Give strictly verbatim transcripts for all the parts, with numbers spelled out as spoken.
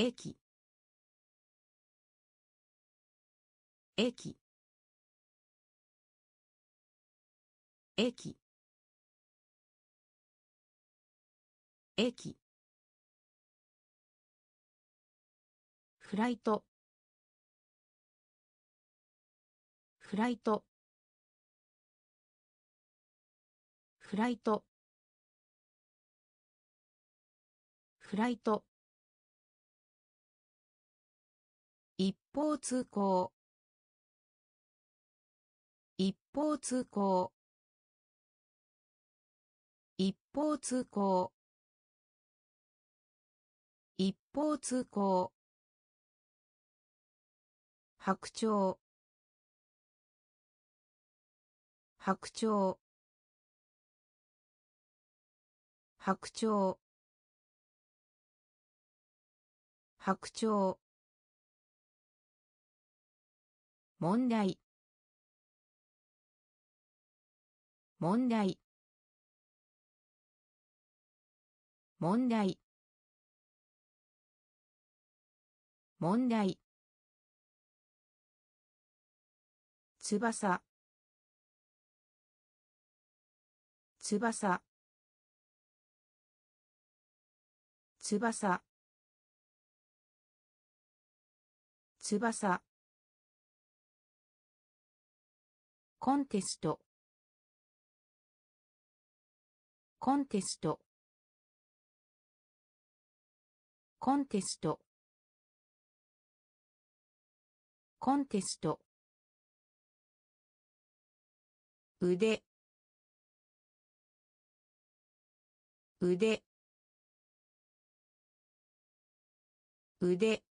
駅駅駅駅フライトフライトフライトフライト一方通行一方通行一方通行一方通行白鳥白鳥白鳥白鳥問題問題問題問題翼翼翼翼コンテストコンテストコンテストコンテスト腕腕腕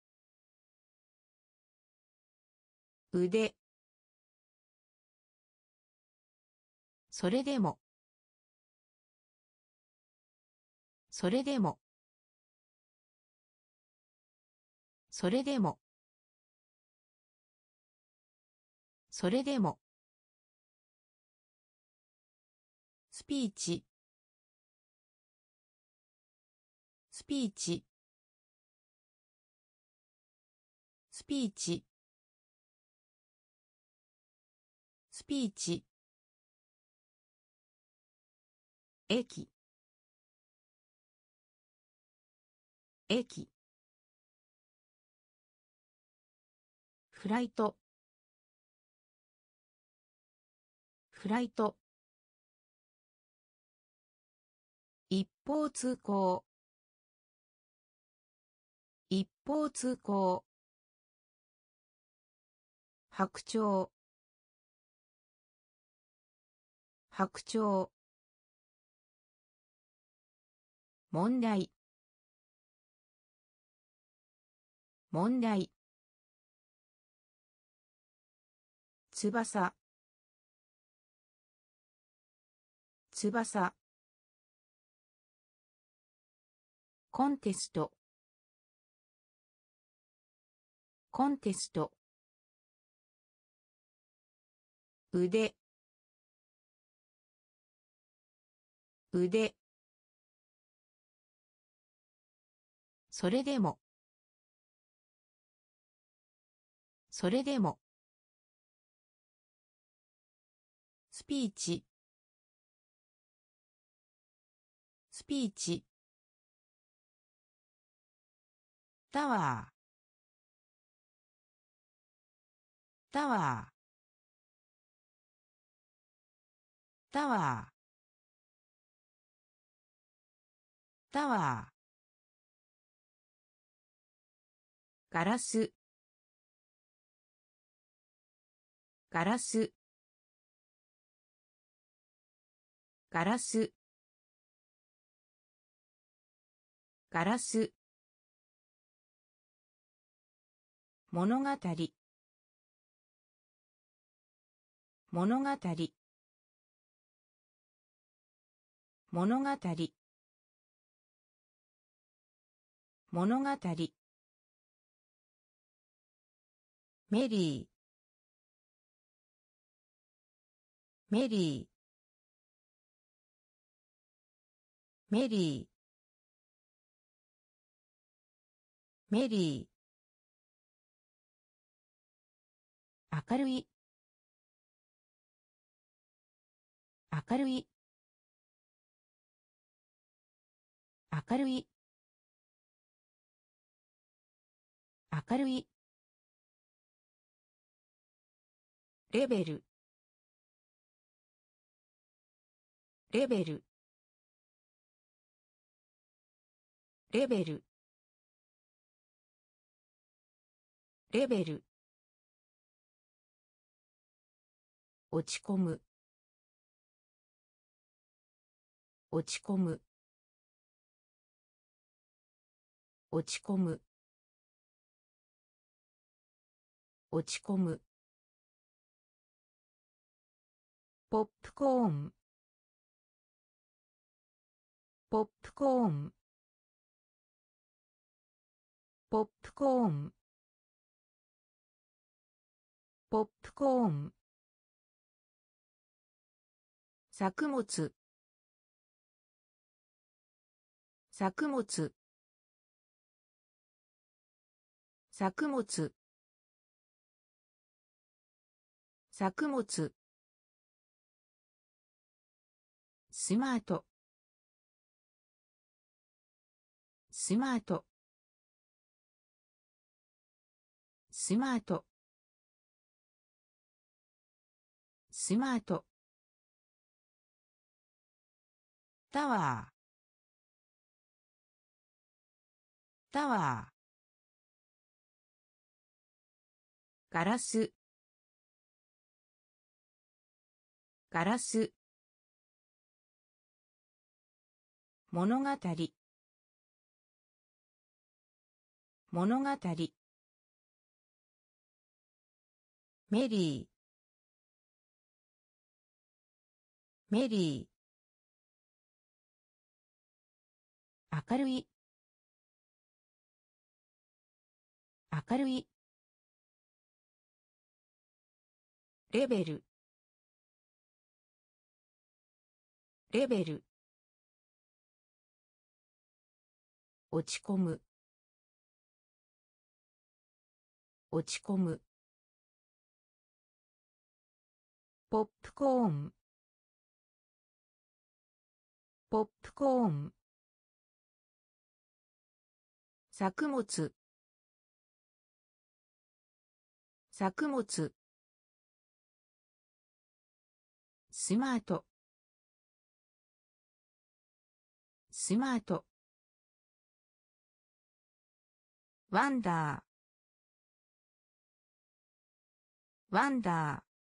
腕それでもそれでもそれでもそれでもスピーチスピーチスピーチスピーチ駅駅フライトフライト一方通行一方通行白鳥白鳥問題問題翼翼コンテストコンテスト腕腕それでもそれでもスピーチスピーチタワータワータワータワーガラスガラスガラスガラス物語物語物語物語メリーメリーメリーメリー明るい明るい明るい明るいレベルレベルレベルレベル落ち込む落ち込む落ち込む落ち込むポップコーンポップコーンポップコーンポップコーン作物作物作物作物スマートスマートスマートスマートタワータワーガラスガラス物語物語メリーメリー明るい明るいレベルレベル落ち込む落ち込むポップコーンポップコーン作物作物スマートスマートワンダーワンダー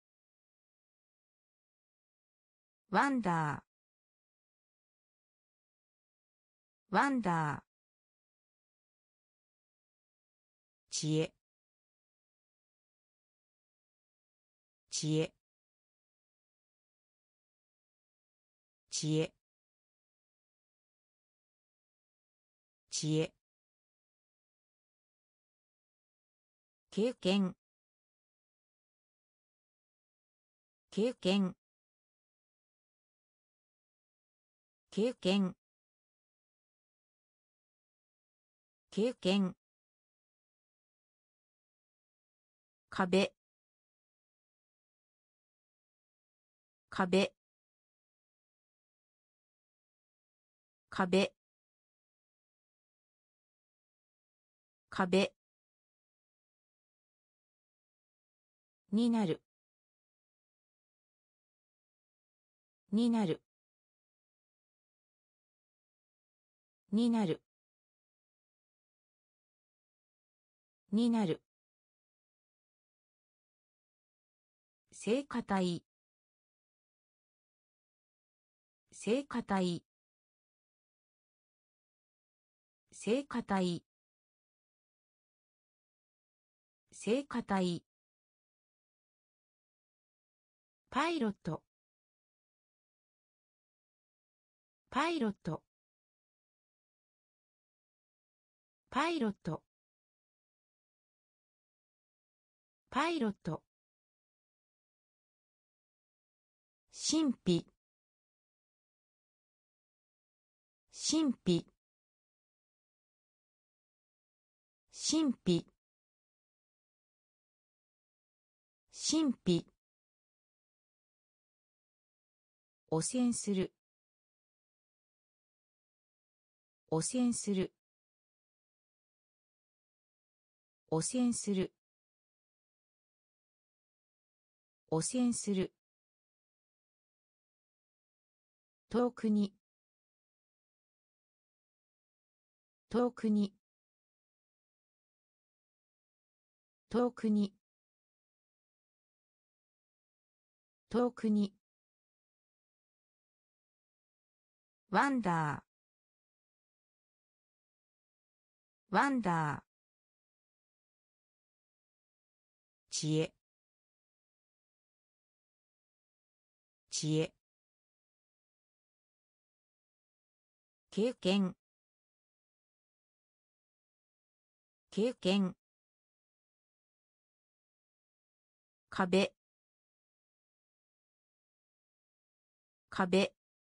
ワンダーワンダー知恵知恵知恵知恵経験経験経験経験壁壁壁壁になるになるになるになる聖歌隊聖歌隊聖歌隊聖歌隊パイロットパイロットパイロットパイロット神秘神秘神秘神秘汚染する汚染する汚染する汚染する遠くに遠くに遠くに遠くにワンダーワンダー知恵知恵経験経験壁壁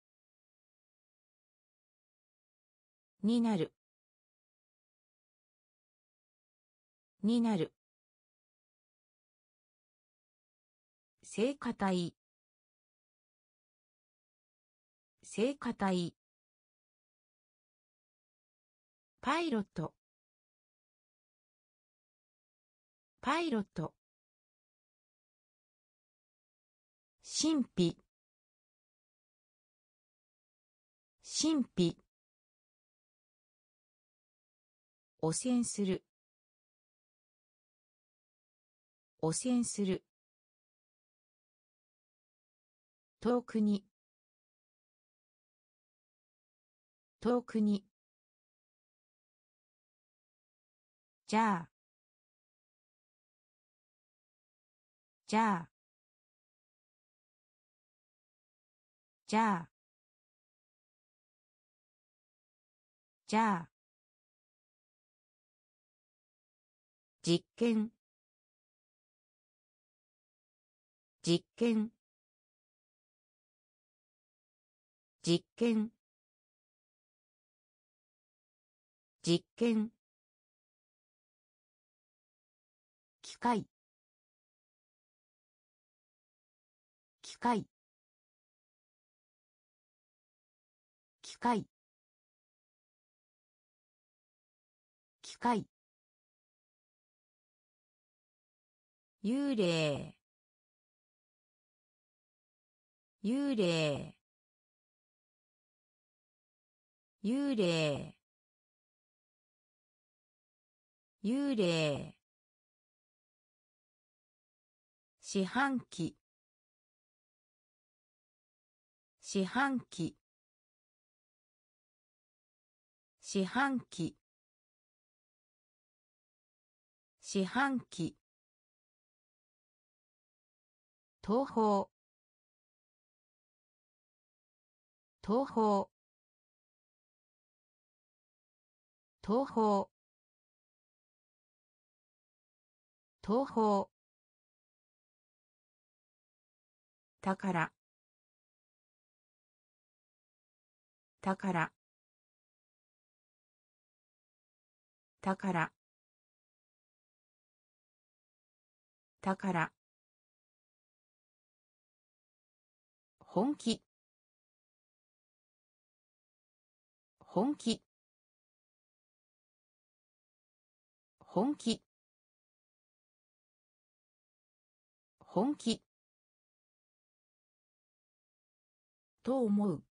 になるになる聖歌隊聖歌隊パイロットパイロット神秘神秘汚染する汚染する遠くに遠くにじゃあじゃあじゃあじゃあ実験実験実験実験機械機械機械機械幽霊幽霊幽霊幽霊四半期四半期四半期四半期東方東方東方東方宝宝宝宝宝本気本気本気本気と思う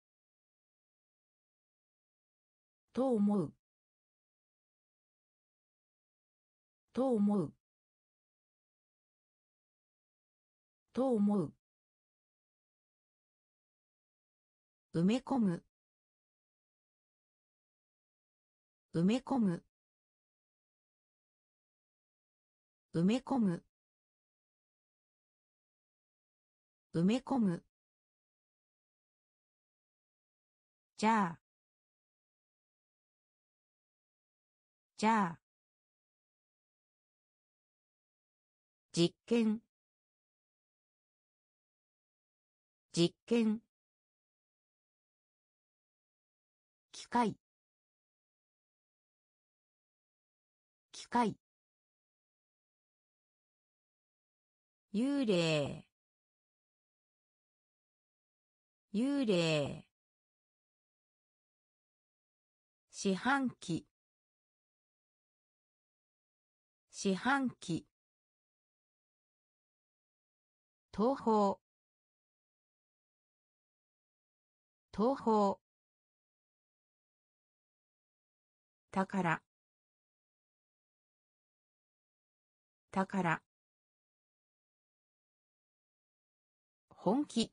と思うと思うと思う埋め込む埋め込む埋め込む埋め込むじゃあじゃあ実験実験機械機近い幽霊幽霊四半期四半期東方東方宝宝本気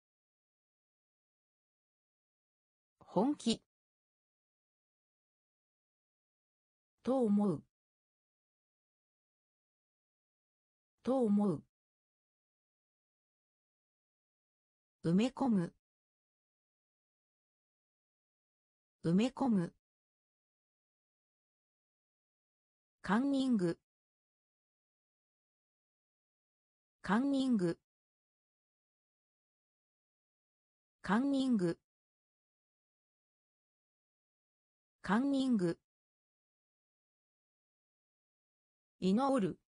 本気と思うと思う埋め込む埋め込むカンニングカンニングカンニングカンニング祈る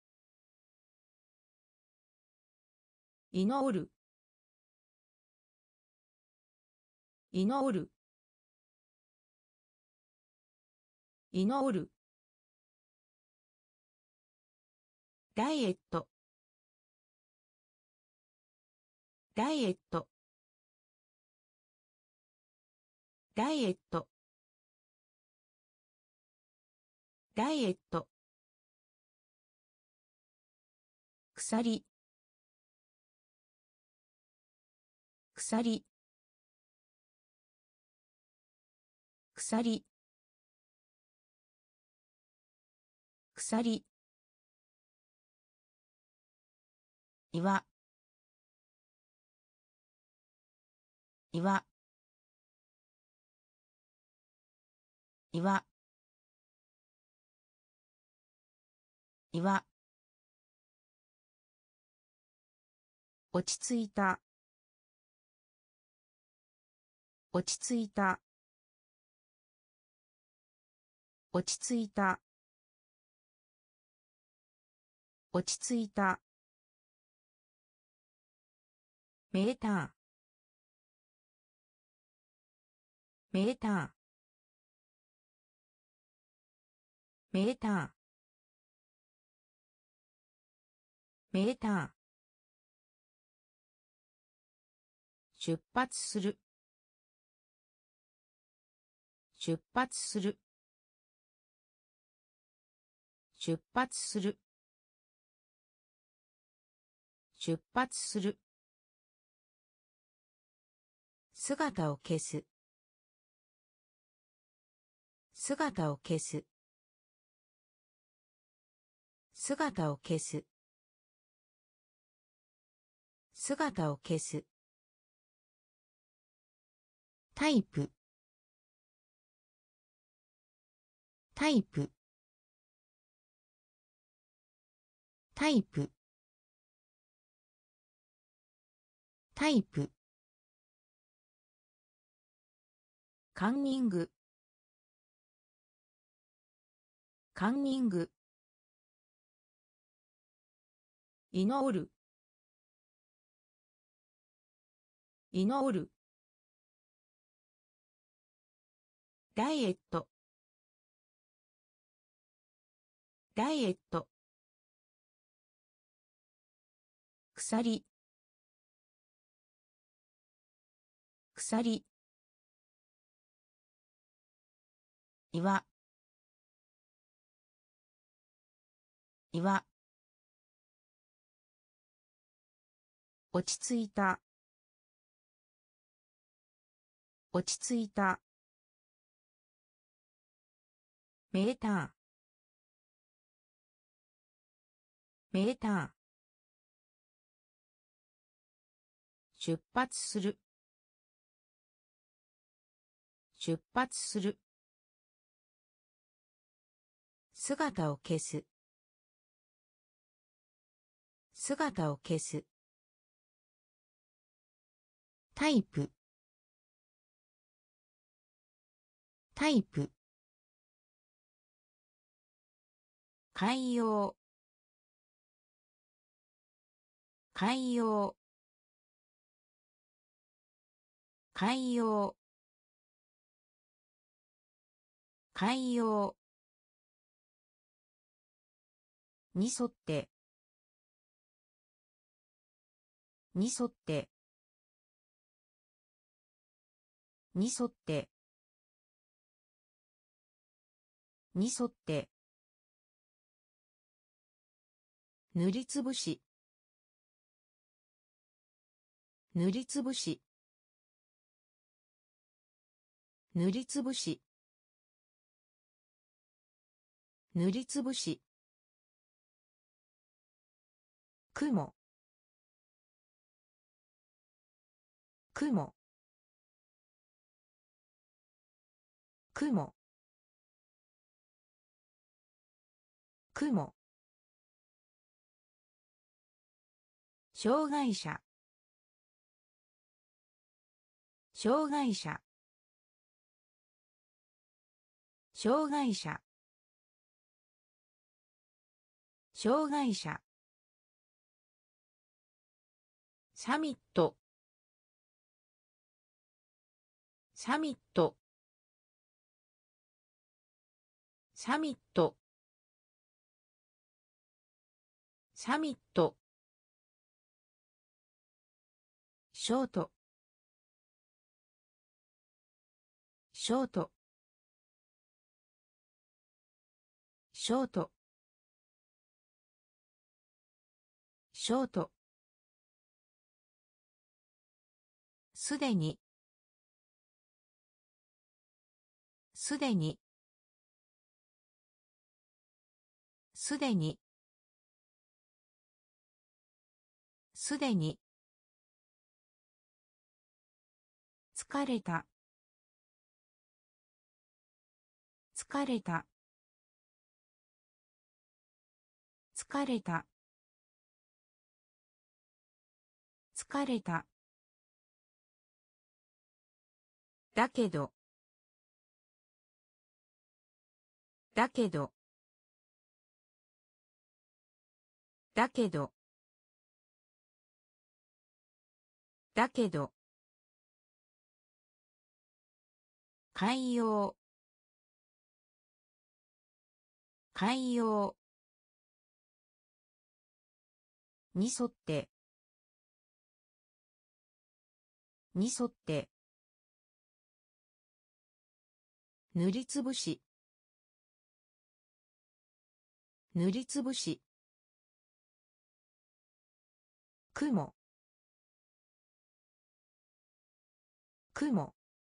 祈る祈る祈るダイエットダイエットダイエットダイエット鎖鎖鎖鎖岩岩岩岩落ち着いた落ち着いた落ち着いた落ち着いたメーターメーターメーターメーター出発する出発する出発する出発する姿を消す姿を消す姿を消す姿を消すタイプタイプタイプタイプカンニングカンニング祈る祈るダイエットダイエット鎖鎖岩岩落ち着いた落ち着いたメーターメーター出発する出発する姿を消す姿を消すタイプタイプ海洋海洋海洋海洋に沿ってに沿ってに沿ってに沿って塗りつぶし塗りつぶし塗りつぶし塗りつぶし雲雲雲雲障害者障害者障害者障害者サミットサミットサミットサミットショートショートショートショートすでにすでにすでにすでに疲れた疲れた疲れた疲れただけどだけどだけどだけど海洋海洋に沿ってに沿って塗りつぶし塗りつぶし雲雲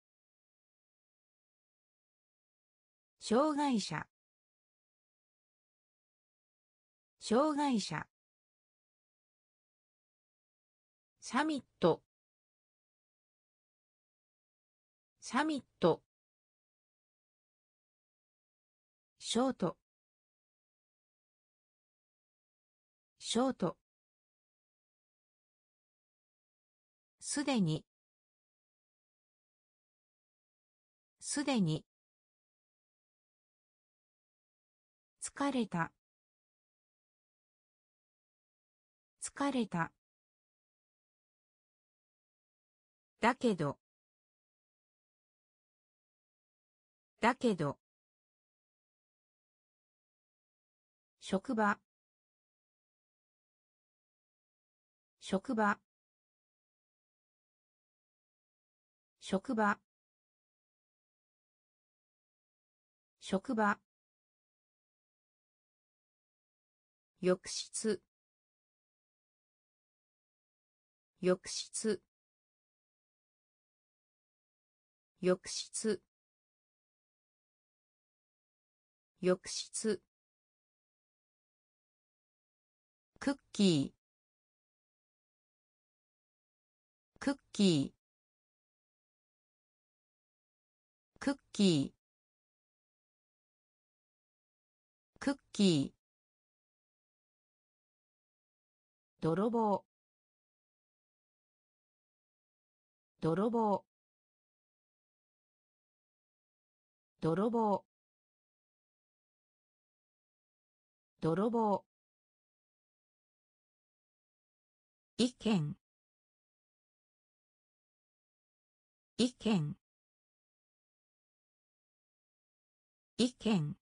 障害者障害者サミットサミットショートショートすでにすでに疲れた疲れただけどだけど職場職場職場職場浴室浴室浴室浴室クッキークッキークッキークッキー泥棒泥棒泥棒泥棒、意見、意見、意見、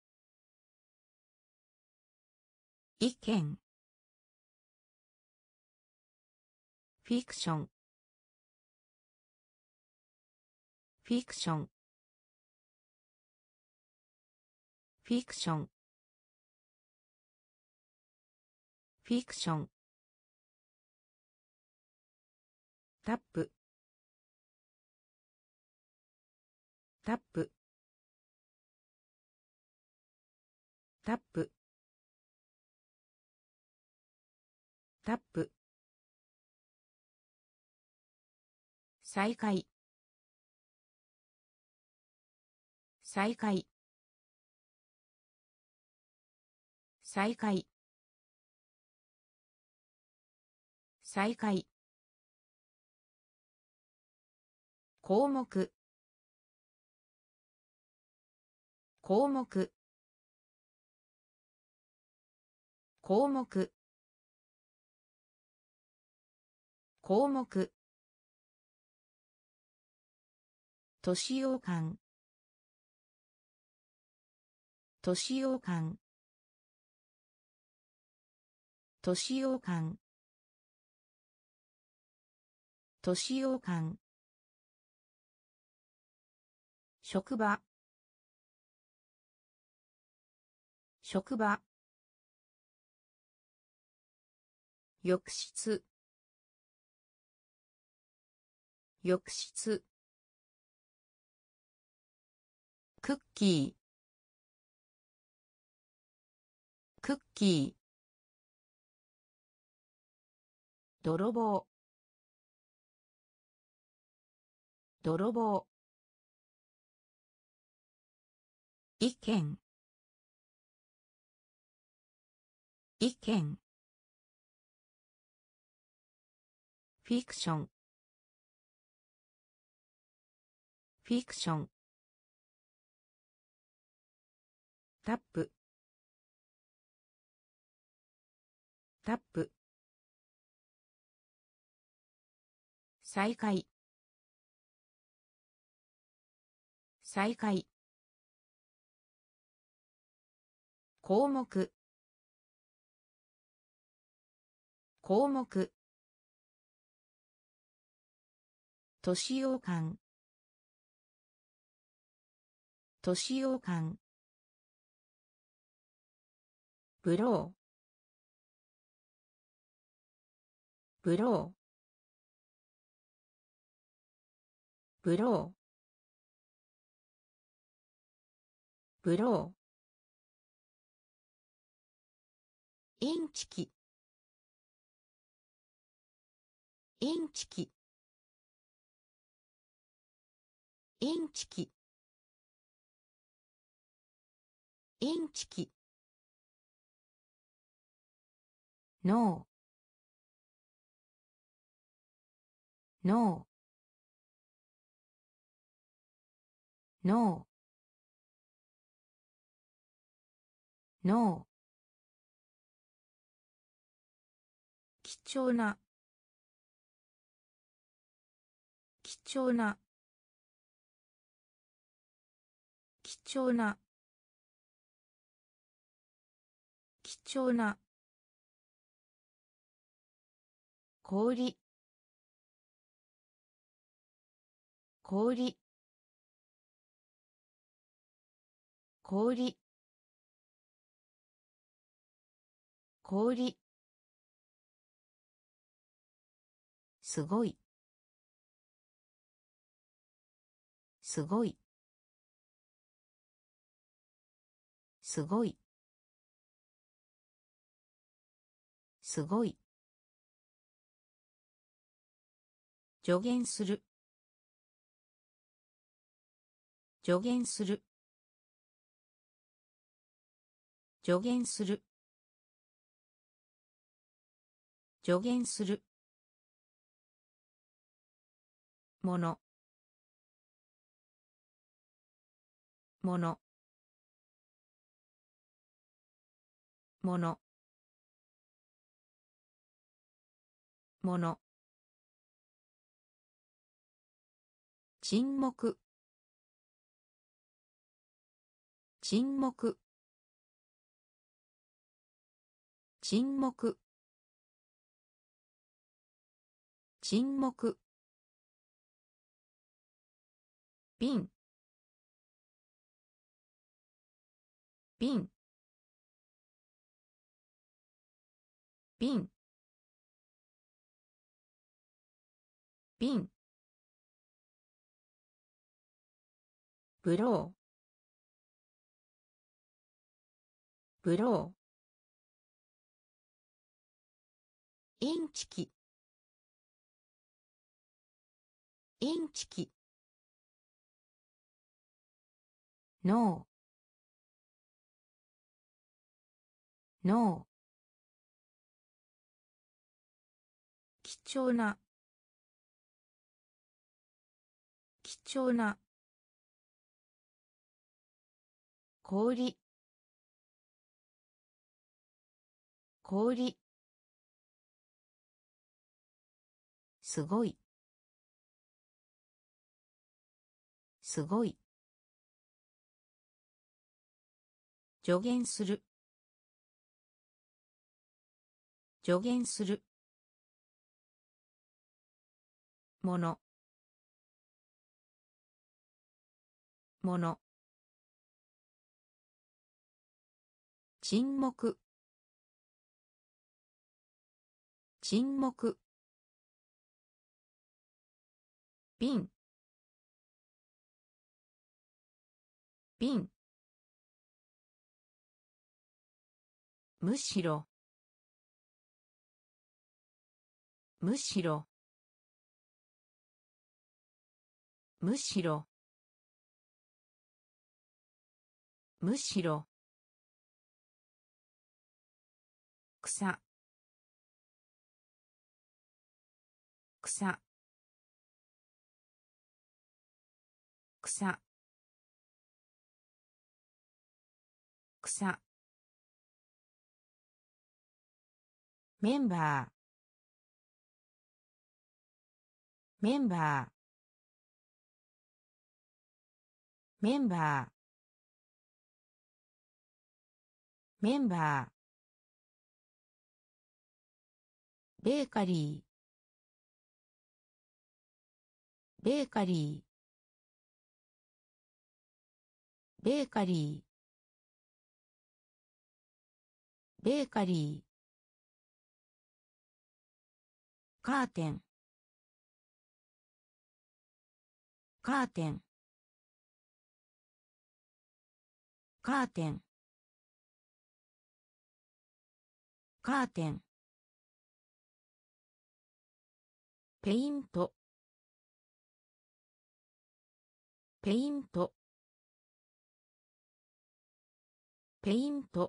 意見、フィクション、フィクション、フィクション、フィクション、タップ、タップ、タップ、タップ、再開、再開、再開、再開、項目、項目、項目、項目、都市洋館、都市洋館、都市洋館、都市洋館、職場、職場、浴室、浴室、クッキー、クッキー、泥棒、泥棒、意見、意見、フィクション、フィクション、タップ、タップ、再開、再開、項目、項目、都市洋館、都市洋館、ブロー、ブロー、ブロー、ブロー、インチキ、インチキ、インチキ、インチキ、ノー、ノー、ノー、ノー、貴重な、貴重な、貴重な、貴重な、氷、氷、氷、氷、すごい、すごい、すごい、すごい、助言する、助言する、助言する、助言する、もの、もの、 ものもの沈黙沈黙沈黙沈黙瓶瓶瓶瓶ブローブローインチキインチキノーノー貴重な貴重な氷氷すごいすごい助言する助言するものもの沈黙沈黙瓶瓶むしろむしろむしろむしろ草草草草メンバーメンバーメンバーメンバーベーカリーベーカリーベーカリーベーカリーカーテンカーテンカーテンカーテンペイントペイントペイント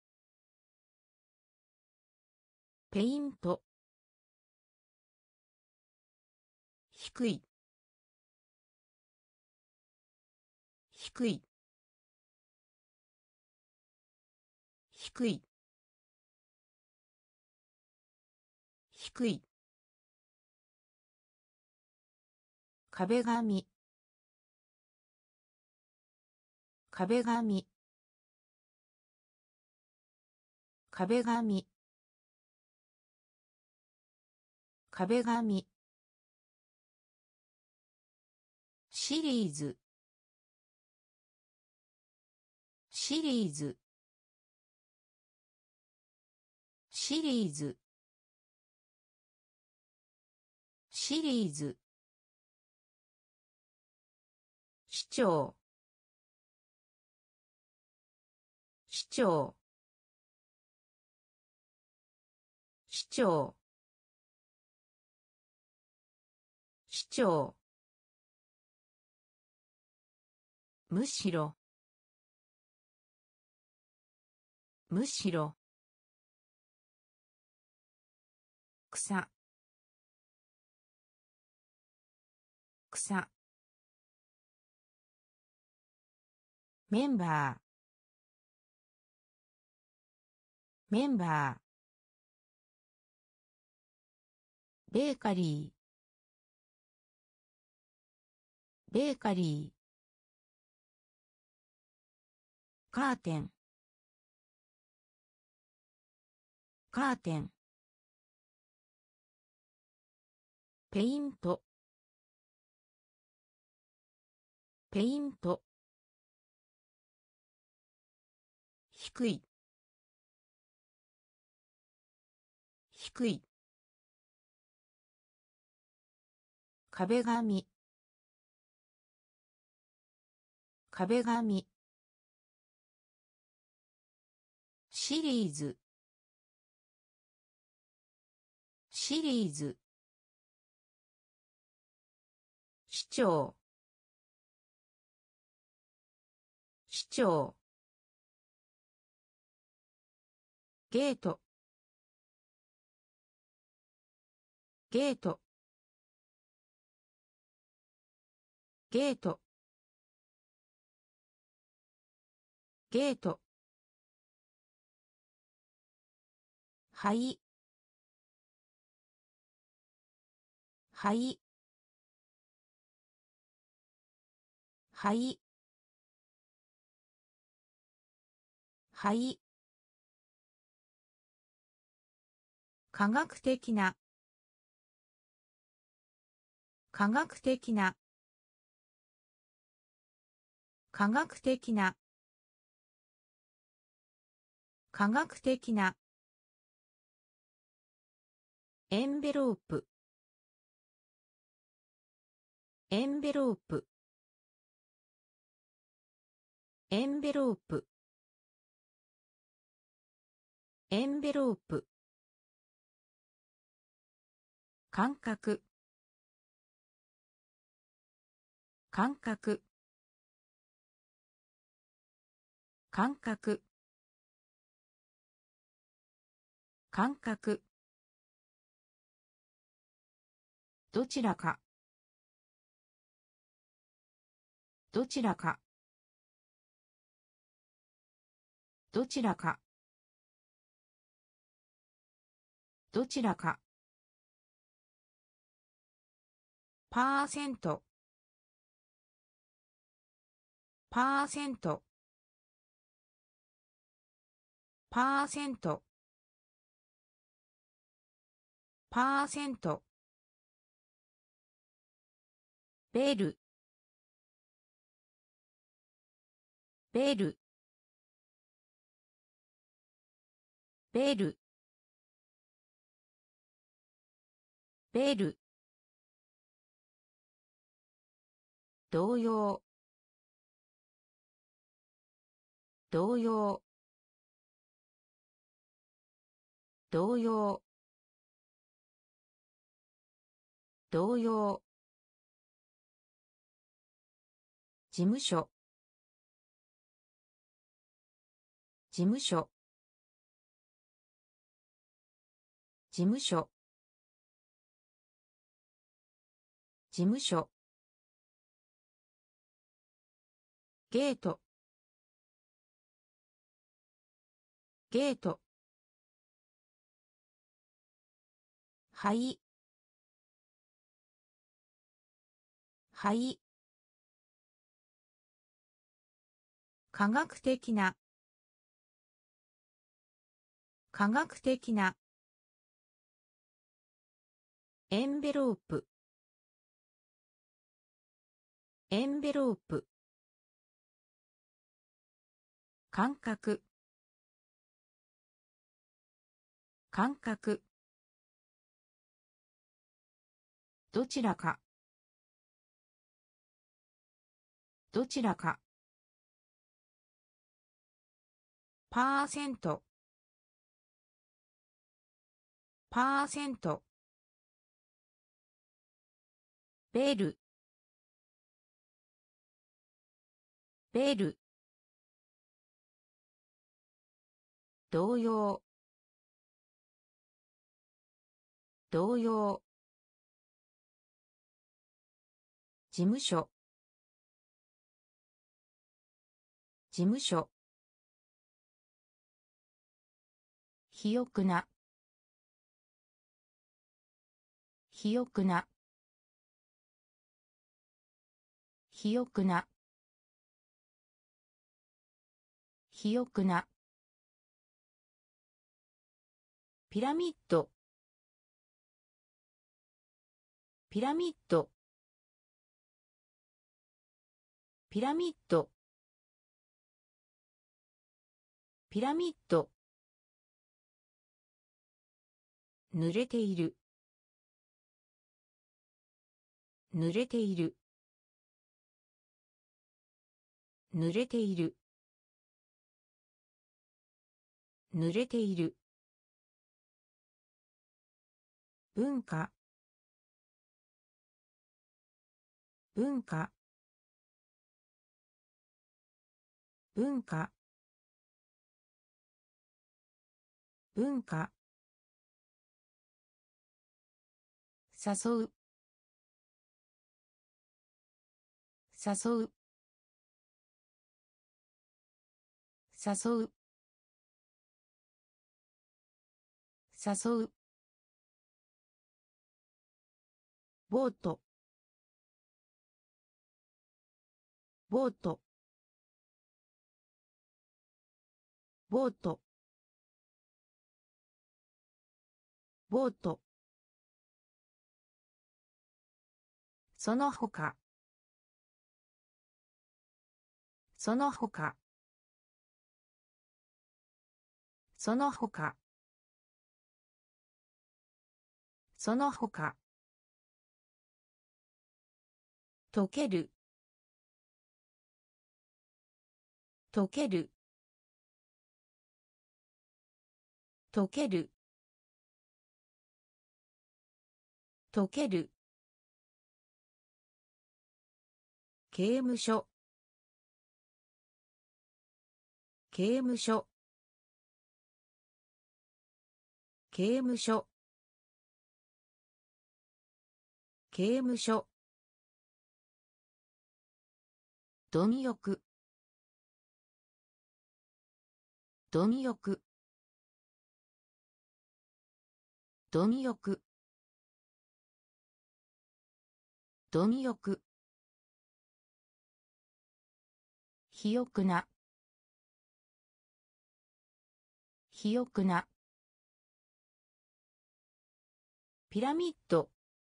ペイント低い低い低い低い壁紙壁紙壁紙壁紙シリーズシリーズシリーズシリーズ市長市長市長市長むしろむしろ草草メンバーメンバー、ベーカリー、ベーカリー、カーテン、カーテン、ペイント、ペイント、低い、低い、壁紙、壁紙、シリーズ、シリーズ、市長、市長、ゲート、ゲート、ゲート、ゲート、はい、はい、はい、はい、科学的な、科学的な、科学的な、科学的な、エンベロープ、エンベロープ、エンベロープ、エンベロープ、感覚、感覚、感覚、感覚、どちらか、どちらか、どちらか、どちらか、パーセント、パーセント、パーセント、パーセント、ベル、ベル、ベル、ベル、同様、同様、同様、同様、事務所、事務所、事務所、事務所、ゲート、ゲート、はい、はい、科学的な、科学的な、エンベロープ、エンベロープ、感覚、感覚、どちらか、どちらか、パーセント、パーセント、ベル、ベル、同様、同様、事務所、事務所、 肥沃な肥沃な肥沃な肥沃なピラミッドピラミッドピラミッドピラミッド濡れている濡れている濡れている濡れている文化文化文化文化誘う誘う誘う誘うボートボートボートボートその他その他その他その他溶ける溶ける溶ける溶ける刑務所刑務所刑務所刑務所貪欲貪欲貪欲貪欲肥沃な肥沃なピラミッド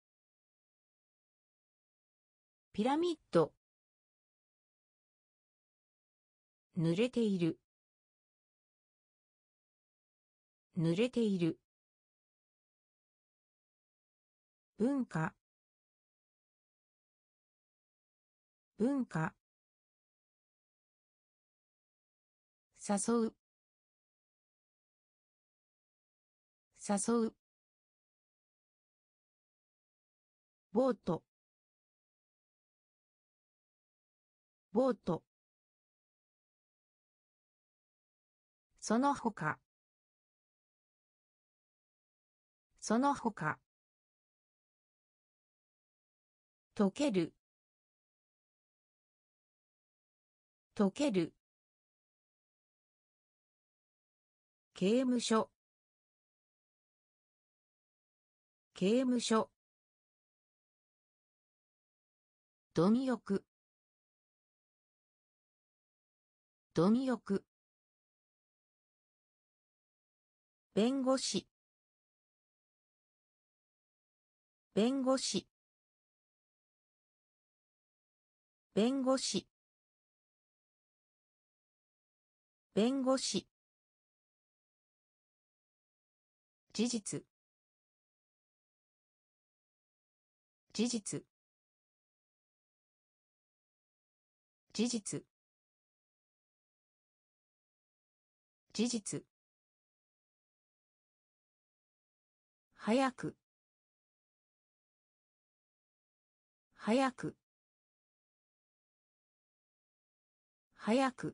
ピラミッド濡れている濡れている文化文化誘う誘うボートボートその他その他溶ける溶ける刑務所刑務所貪欲貪欲弁護士弁護士弁護士弁護士事実事実事実事実早く早く早く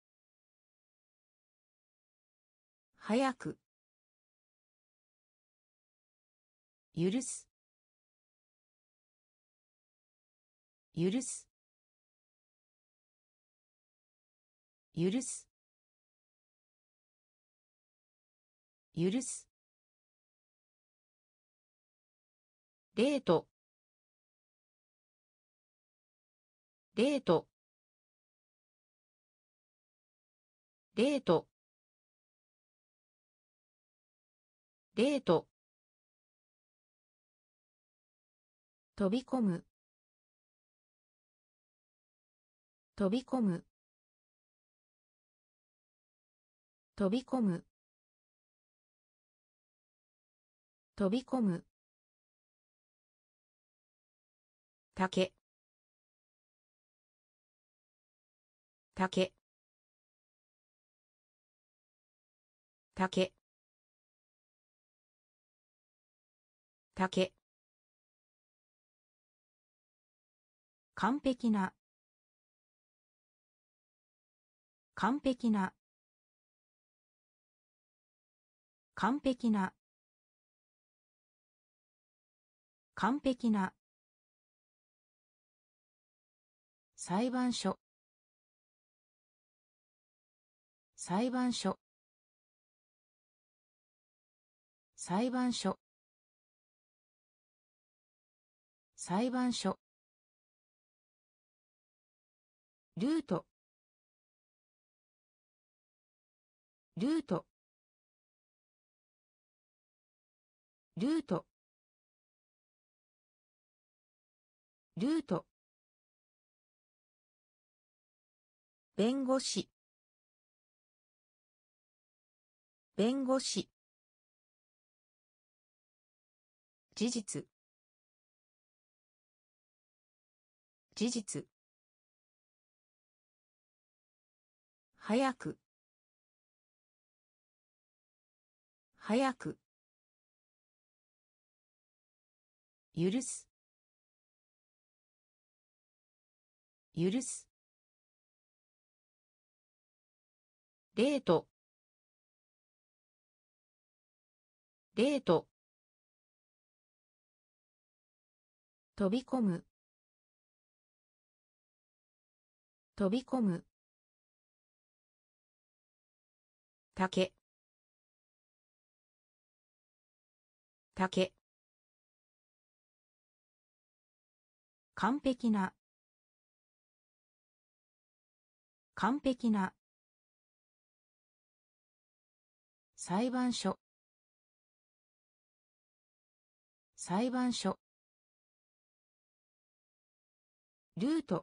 早く許す許す許す許す。デート。デート。デート。デート。飛び込む。飛び込む。飛び込む。飛び込む。竹。竹。竹。竹。完璧な。完璧な。完璧な。完璧な。裁判所。裁判所。裁判所。裁判所。ルート。ルート。ルート。ルート。弁護士。弁護士。事実。事実。早く。早く。許す。許す。デート。デート。飛び込む。飛び込む。竹。竹。完璧な。完璧な。裁判所。裁判所。ルート。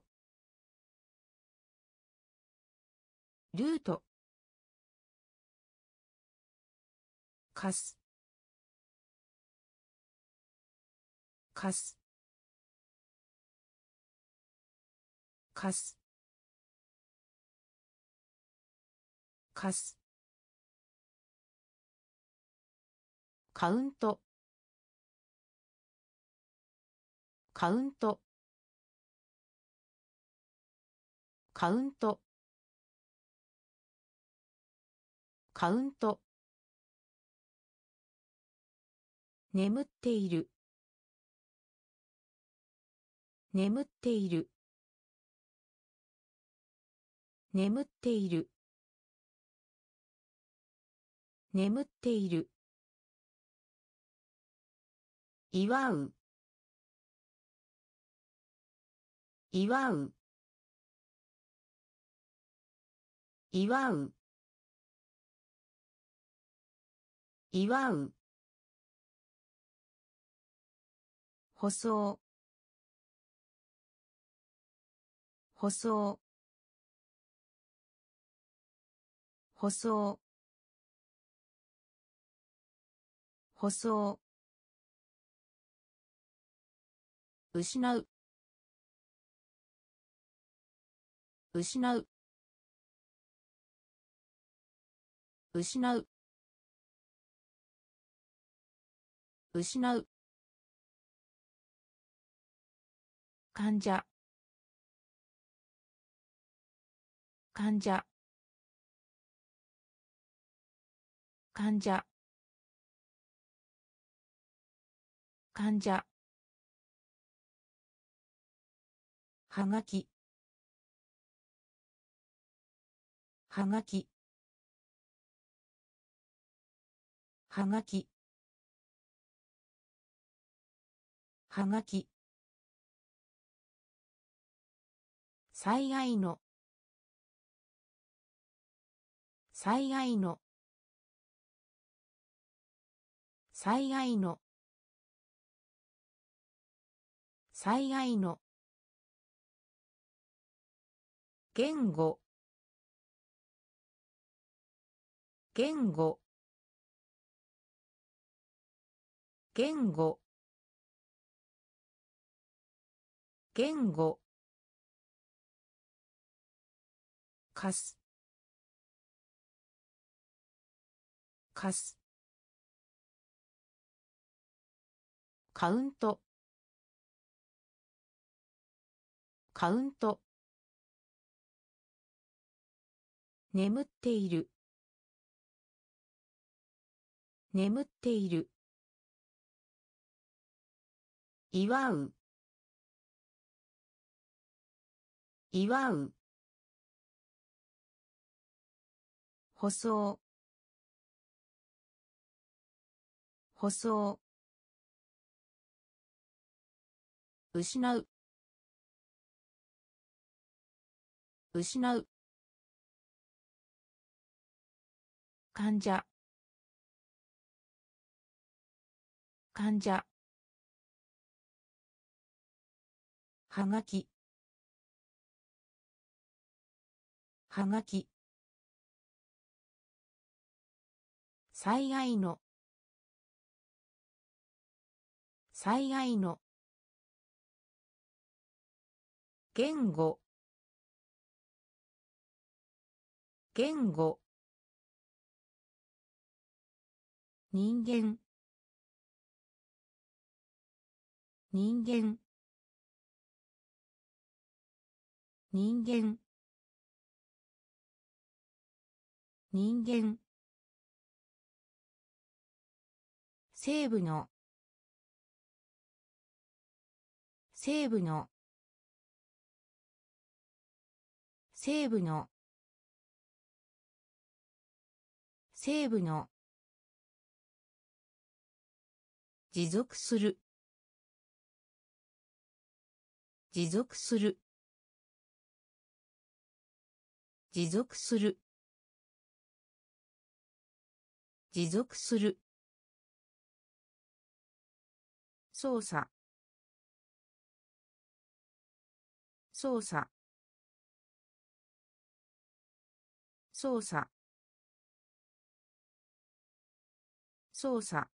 ルート。かす。かす。かす。かす。カウント。カウント。カウント。カウント。眠っている。眠っている。眠っている。眠っている。祝う。祝う。祝う。祝う。舗装。舗装。舗装。舗装。失う。失う。失う。失う。患者。患者。患者。患者。はがき。はがき。 はがきはがき災害の災害の災害の災害の言語言語言語言語かすかすカウントカウント眠っている眠っている祝う祝う舗装舗装失う失う患者患者はがきはがき災害の災害の言語言語人間人間人間人間西部の西部の西部の西部の持続する持続する持続する持続する操作操作操作操作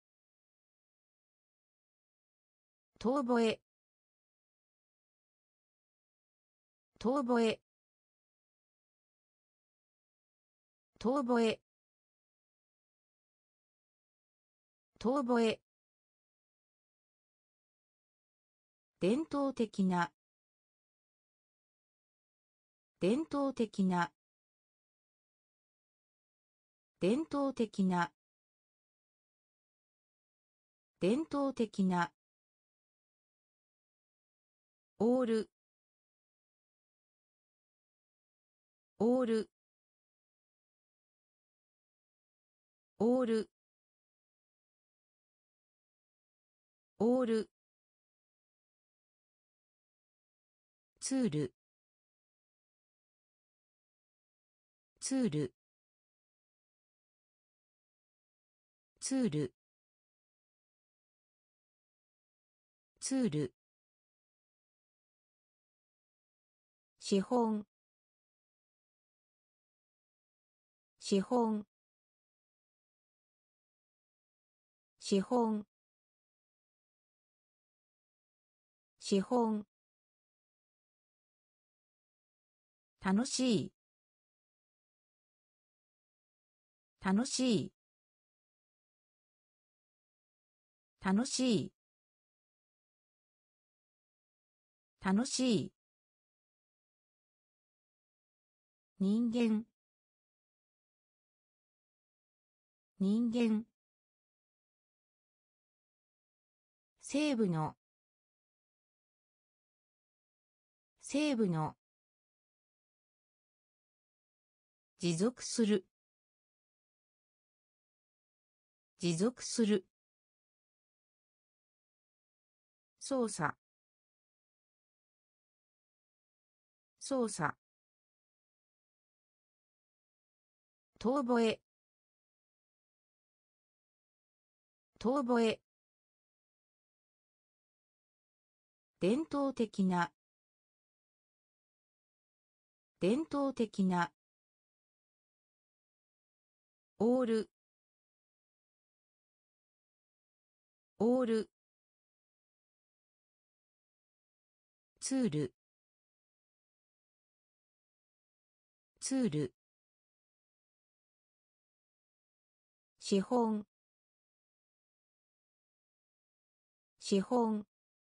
遠吠え遠吠え遠吠え遠吠え伝統的な伝統的な伝統的な伝統的なオールオールオールオールツールツールツールツール資本資本資本資本楽しい楽しい楽しい楽しい人間人間西部の西部の持続する持続する操作操作遠吠え遠吠え伝統的な伝統的なオールオールツールツール資本資本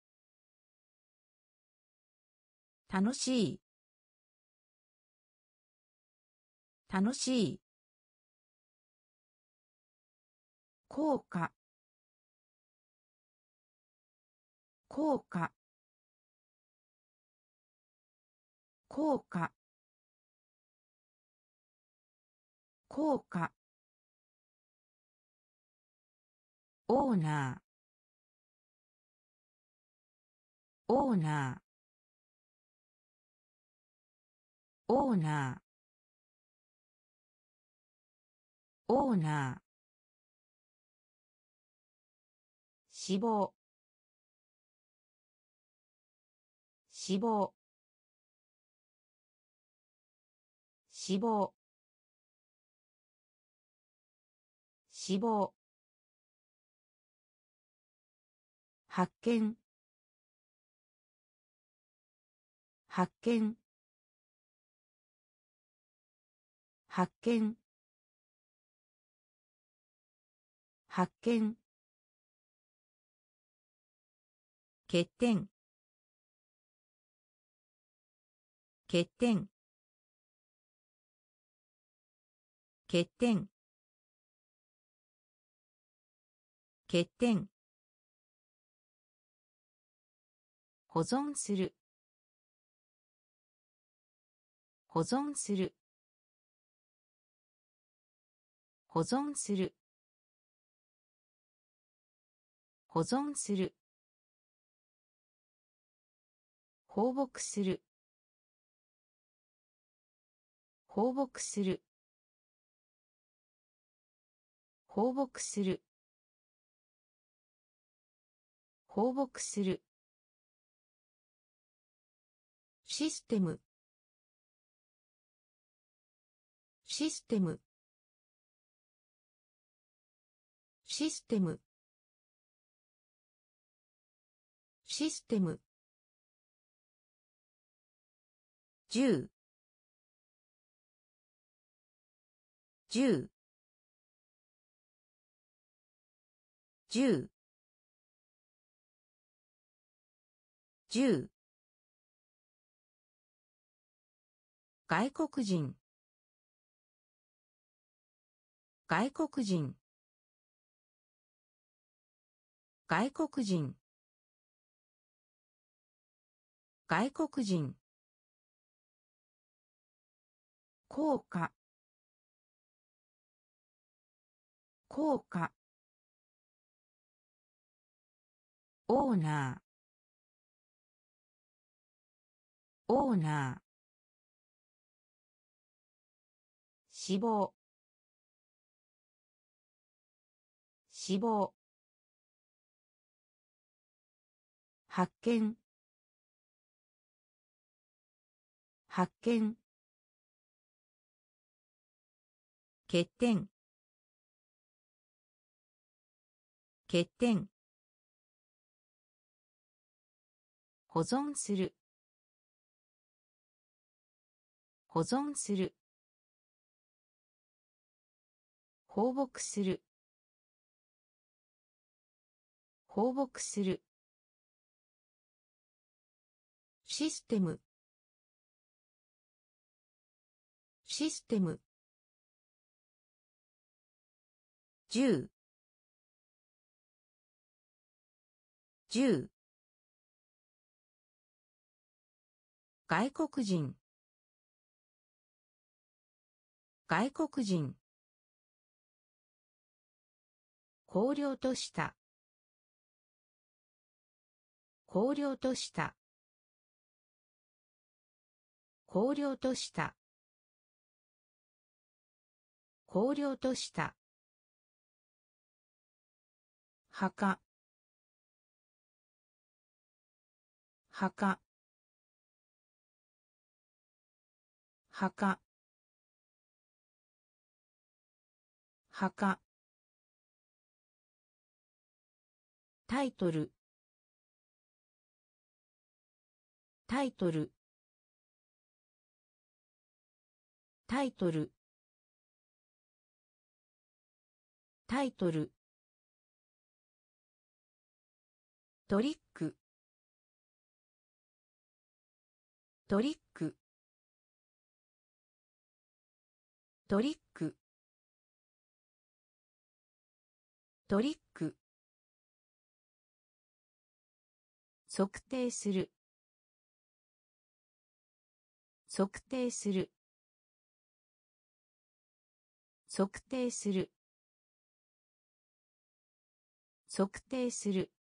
楽しい楽しい効果効果効果効果オーナーオーナーオーナーオーナー死亡死亡死亡死亡発見発見発見発見欠点欠点欠点欠点保存する保存する保存する保存する放牧する放牧する放牧する放牧するシステムシステムシステムシステム十十十十外国人外国人外国人外国人効果効果オーナーオーナー死亡死亡発見発見欠点欠点保存する保存する放牧する放牧するシステムシステム十十外国人外国人荒涼とした荒涼とした荒涼とした荒涼とした墓墓墓墓タイトルタイトルタイトルタイトルトリックトリックトリックトリック測定する測定する測定する測定する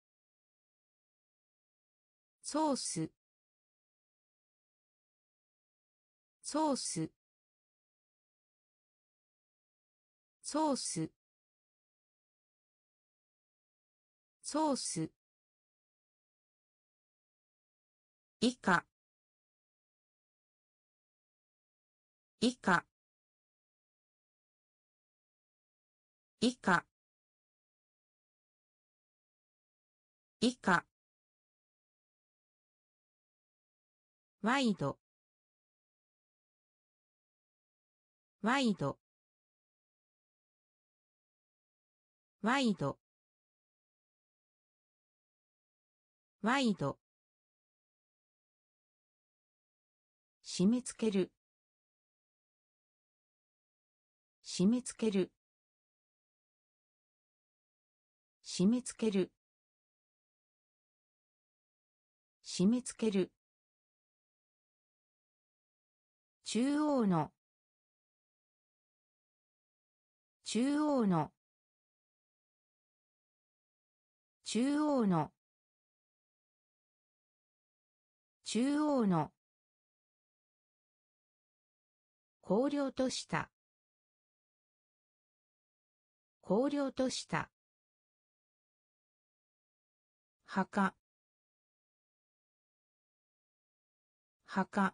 ソースソースソースソース以下以下以下以下ワイドワイドワイドワイド締め付ける締め付ける締め付ける締め付ける中央の中央の中央の中央の荒涼とした荒涼とした墓墓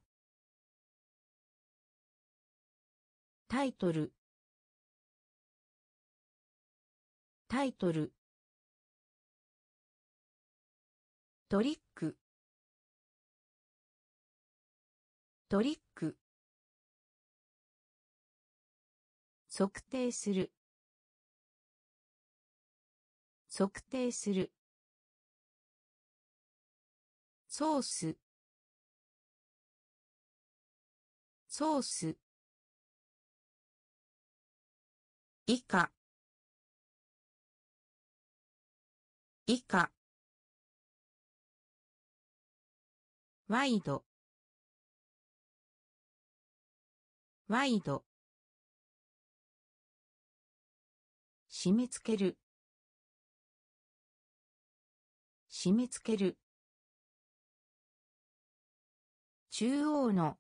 タイトルタイトルトリックトリック測定する測定するソースソース以下以下ワイドワイド締め付ける締め付ける中央の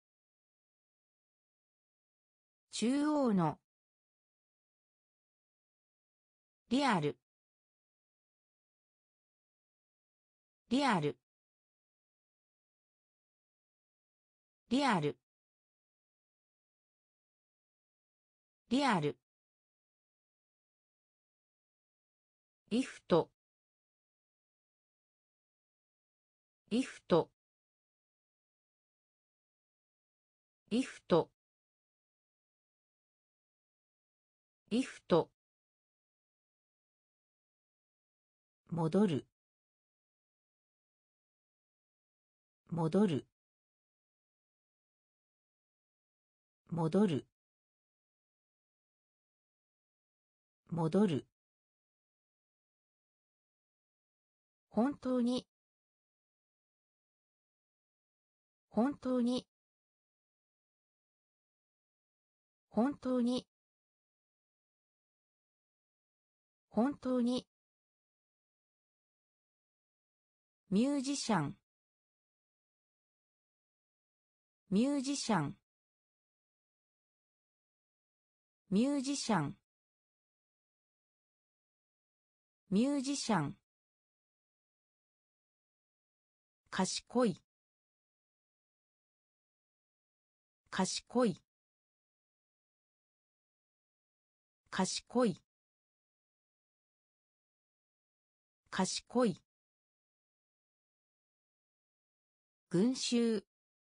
中央のリアルリアルリアルリアルリフトリフトリフトリフト戻る戻る戻る戻る本当に本当に本当に本当にミュージシャンミュージシャンミュージシャンミュージシャン賢い賢い賢い賢い群衆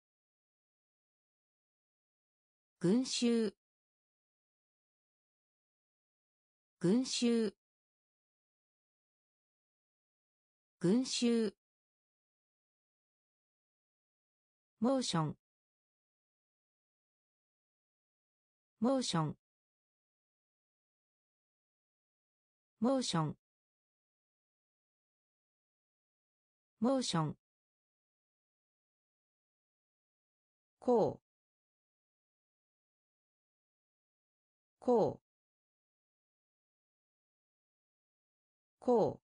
群衆群衆群衆モーションモーションモーションモーションこうこうこう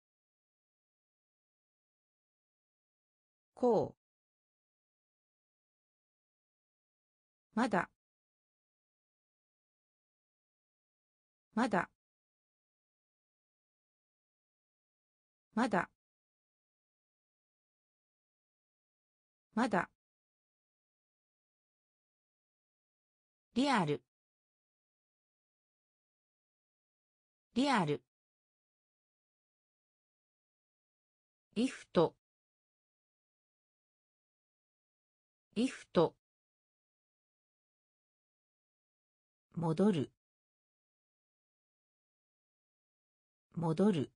こうまだまだまだまだリアルリアルリフトリフト戻る戻る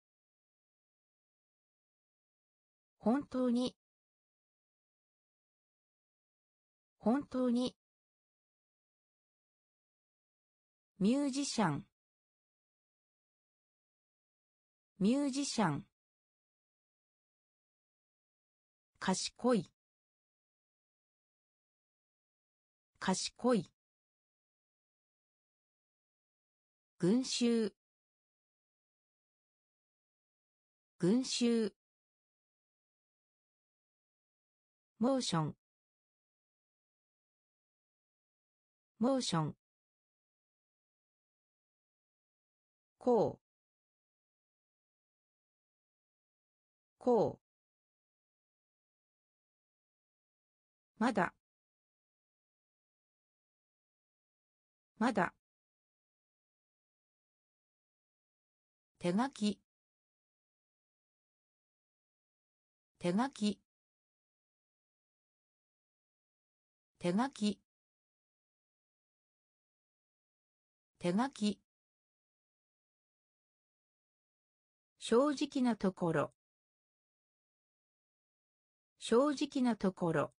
本当に本当にミュージシャンミュージシャン賢い賢い群衆群衆モーションモーションこうこうまだまだ手書き手書き手書き手書き正直なところ正直なところ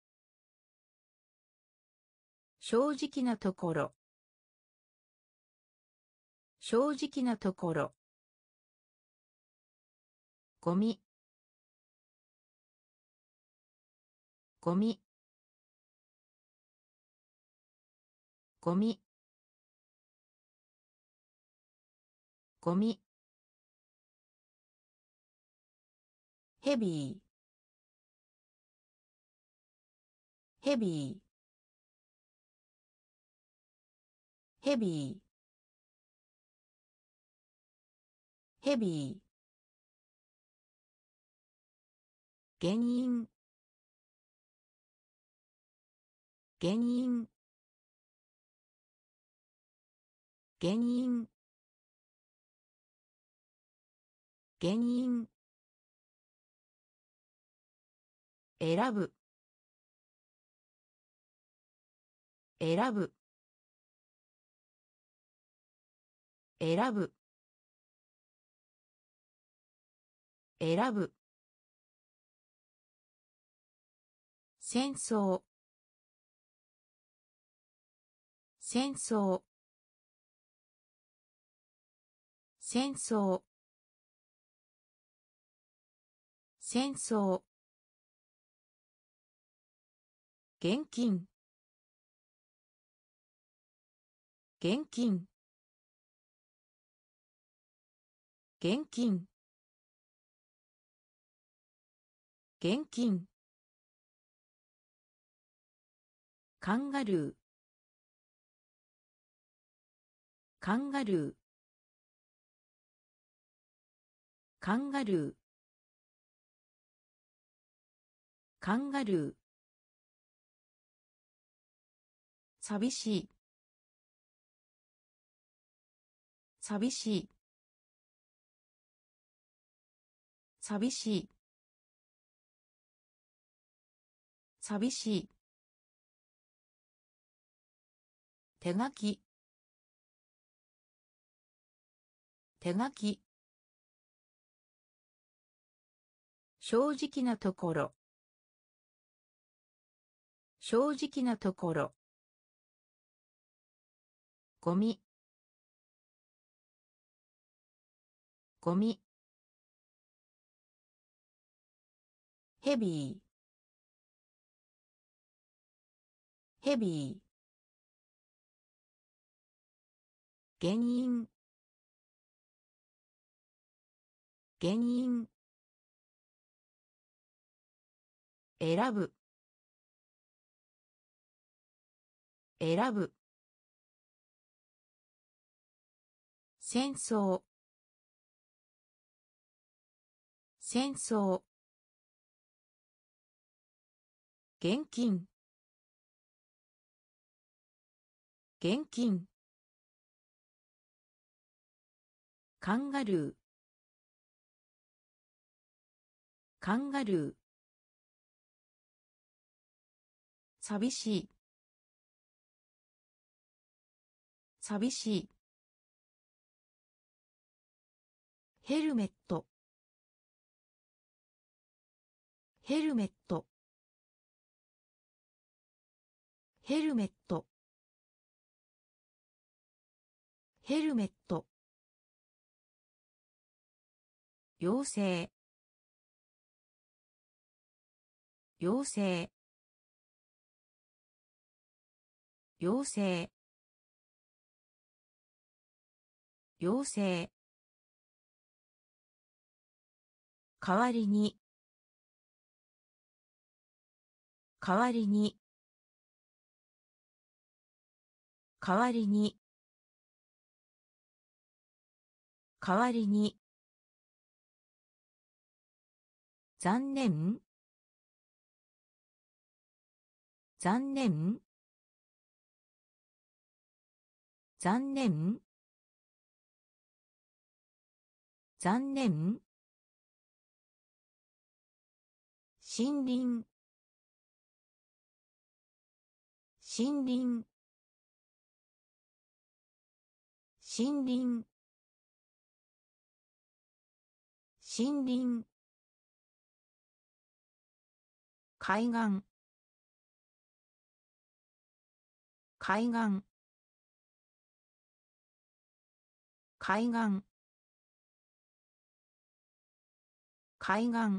正直なところ正直なところゴミゴミゴミゴミヘビーヘビーヘビーヘビー原因原因原因原因選ぶ選ぶ選ぶ選ぶ戦争戦争戦争戦争現金現金現金現金カンガルーカンガルーカンガルーカンガルー寂しい寂しい寂しい寂しい手書き手書き正直なところ正直なところゴミゴミヘビーヘビー原因原因選ぶ選ぶ戦争戦争現金現金カンガルーカンガルー寂しい寂しいヘルメットヘルメットヘルメットヘルメット妖精妖精妖精妖精代わりに代わりに代わりに代わりに残念残念残念残念森林森林森林森林海岸海岸海岸海岸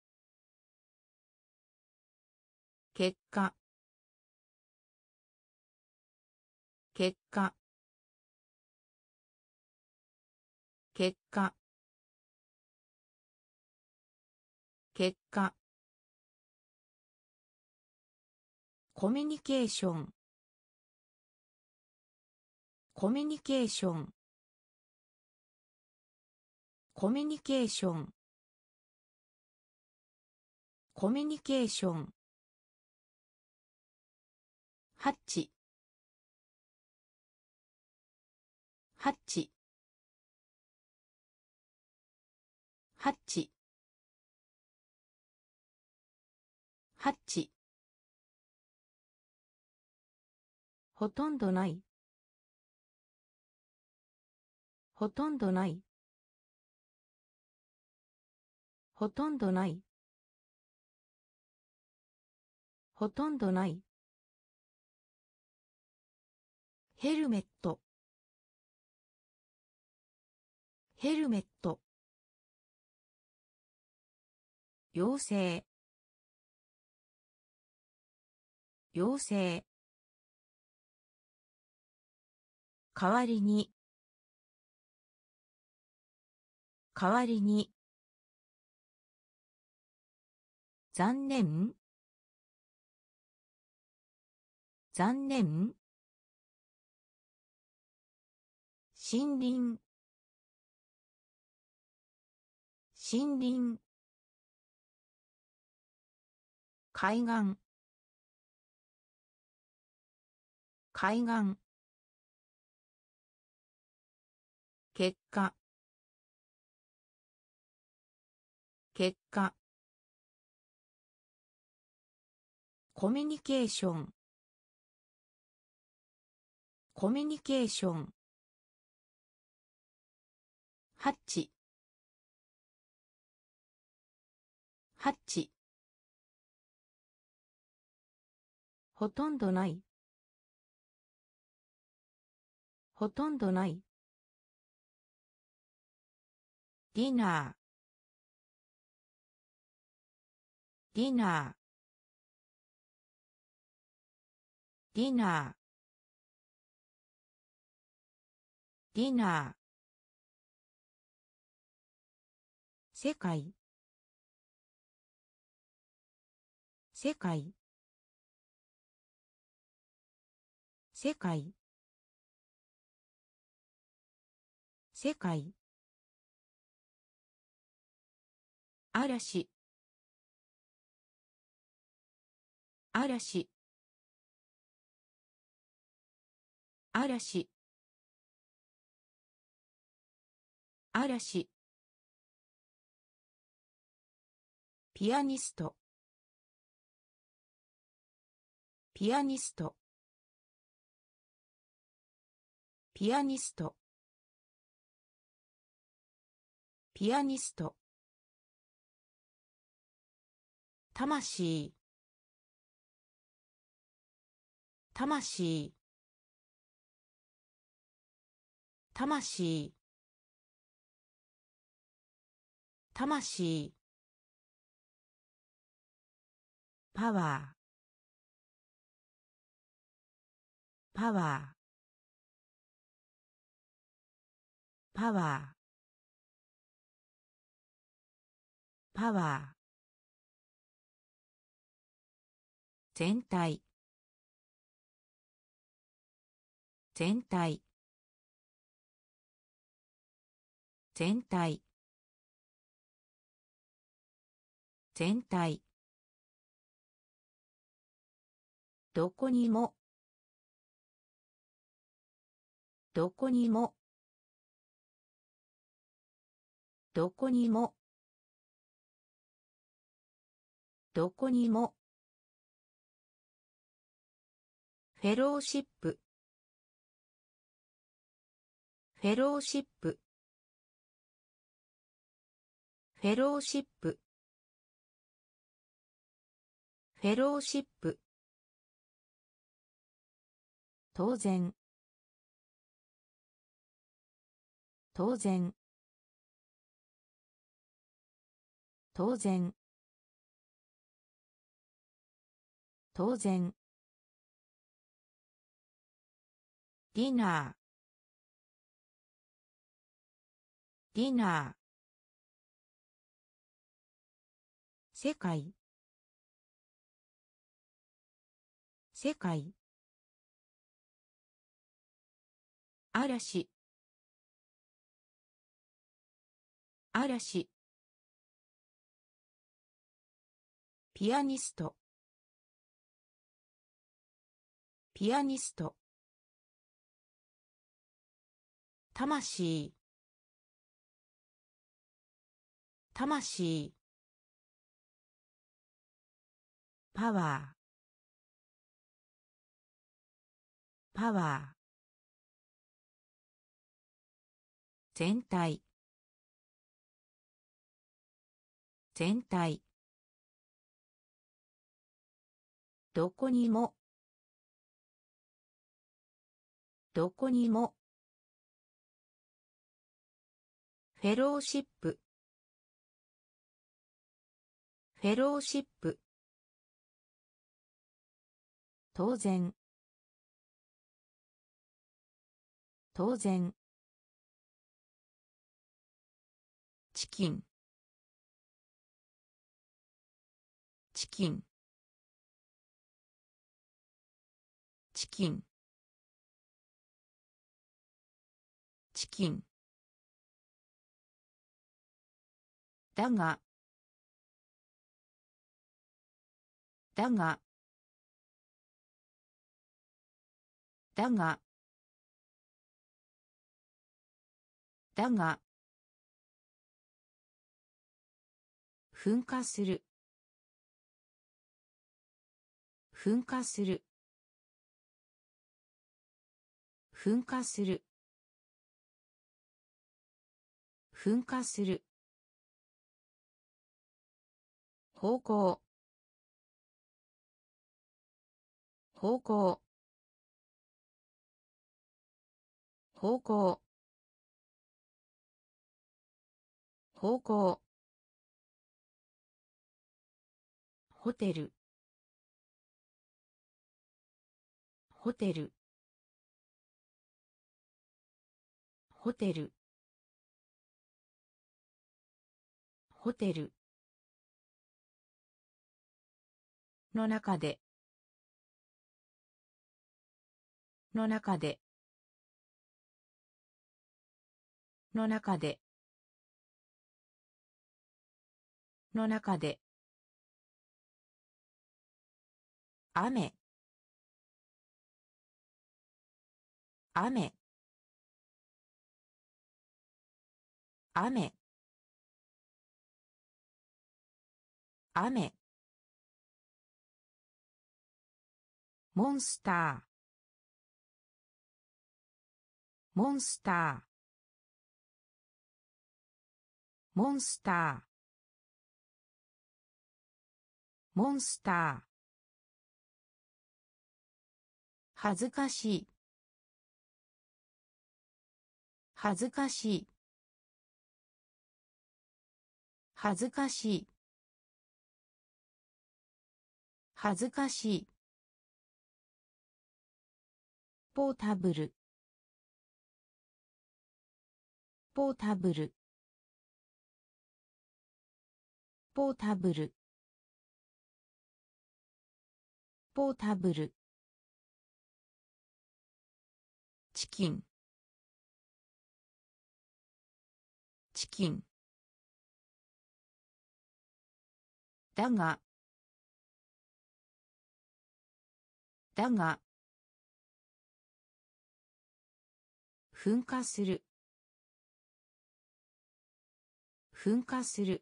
結果結果結果結果コミュニケーションコミュニケーションコミュニケーションコミュニケーションハッチハッチハッチハッチほとんどないほとんどないほとんどないほとんどないヘルメットヘルメット妖精妖精代わりに代わりに残念残念森林森林海岸海岸結果結果コミュニケーションコミュニケーションハッチハッチほとんどないほとんどないディナーディナーディナーディナー世界世界世界世界嵐嵐嵐嵐ピアニストピアニストピアニストピアニスト魂魂魂魂パワーパワーパワーパワー全体全体全体全体どこにもどこにもどこにもどこにもフェローシップフェローシップフェローシップフェローシップ当然当然当然当然ディナーディナー世界世界嵐嵐ピアニストピアニスト魂魂パワーパワー全体全体どこにもどこにもフェローシップフェローシップ当然当然チキンチキンチキンチキンだがだがだがだが噴火する噴火する噴火する噴火する方向方向方向方向ホテルホテルホテルホテルの中での中での中での中で雨雨雨雨モンスターモンスターモンスターモンスター恥ずかしい恥ずかしい恥ずかしい恥ずかしいポータブルポータブルポータブルポータブルチキンチキンだがだが噴火する噴火する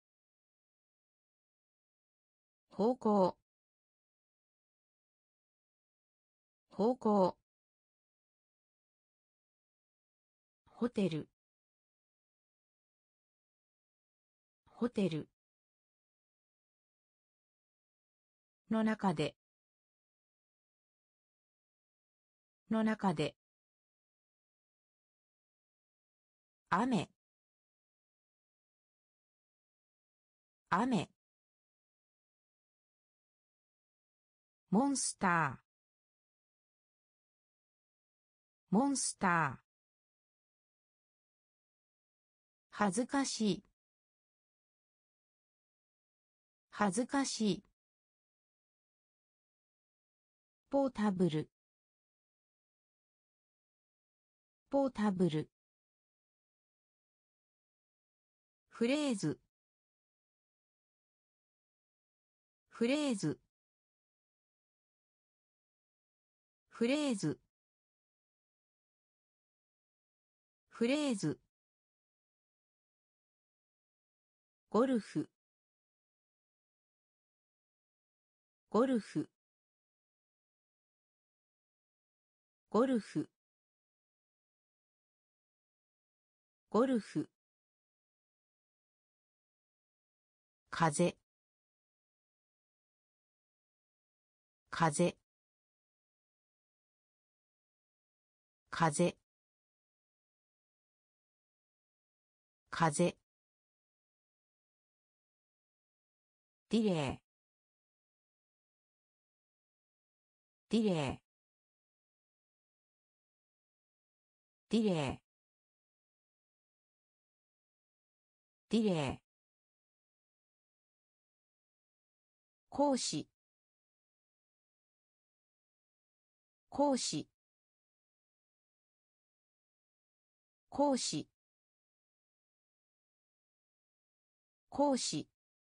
方向方向ホテルホテルの中での中で雨雨モンスターモンスター恥ずかしい恥ずかしいポータブルポータブルフレーズフレーズフレーズフレーズゴルフゴルフゴルフゴルフ風風風風ディレイディレイディレイディレイ講師講師講師講師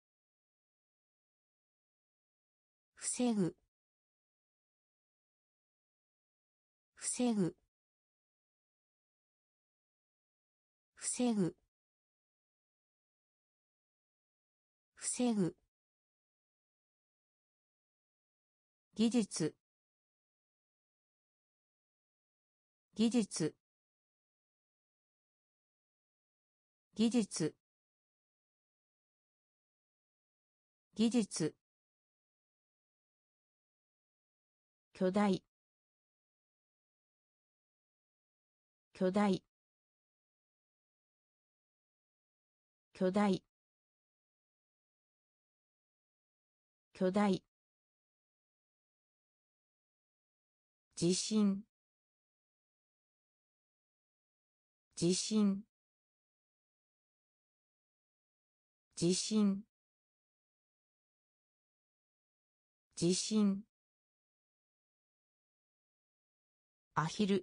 防ぐ防ぐ防ぐ防ぐ技術技術技術技術巨大巨大巨大巨大地震地震地震地震アヒル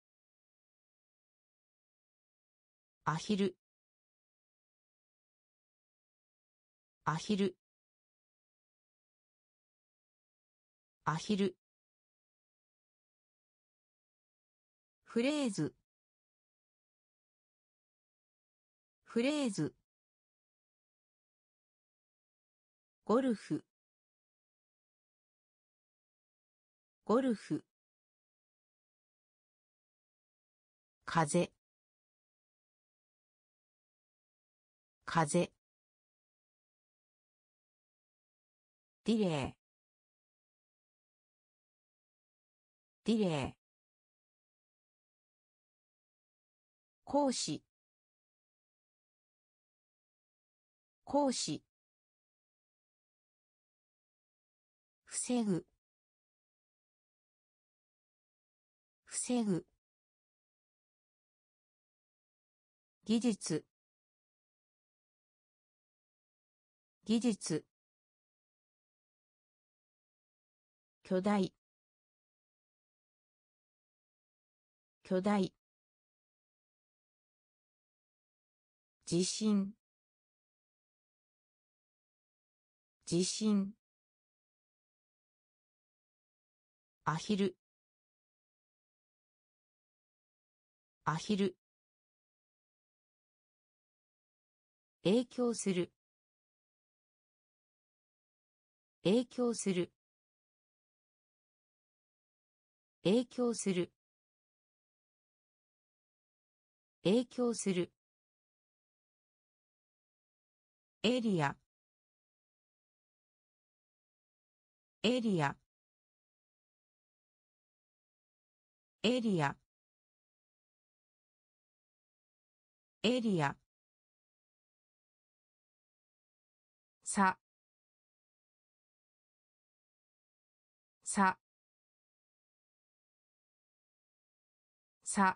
アヒルアヒルアヒルフレーズフレーズゴルフゴルフ風風ディレイディレイ講師講師防ぐ防ぐ技術技術巨大巨大地震地震アヒルアヒル影響する影響する影響する影響するエリアエリアエリアエリアさささ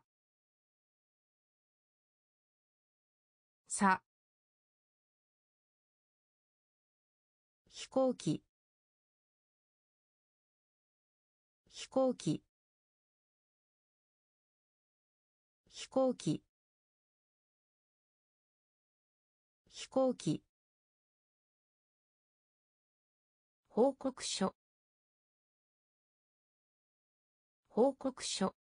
さ飛行機飛行機飛行機飛行機報告書報告書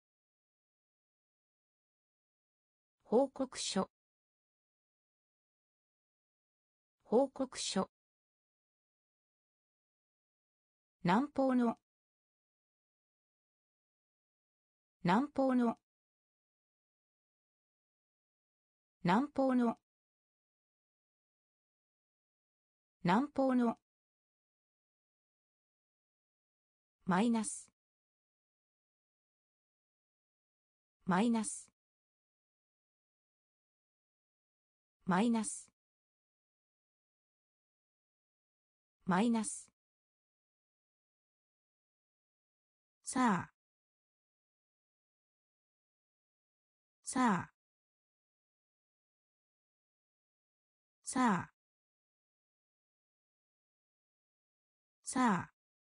報告書報告書南方の南方の南方の南方のマイナスマイナスマイナスマイナスさあさあさあさあ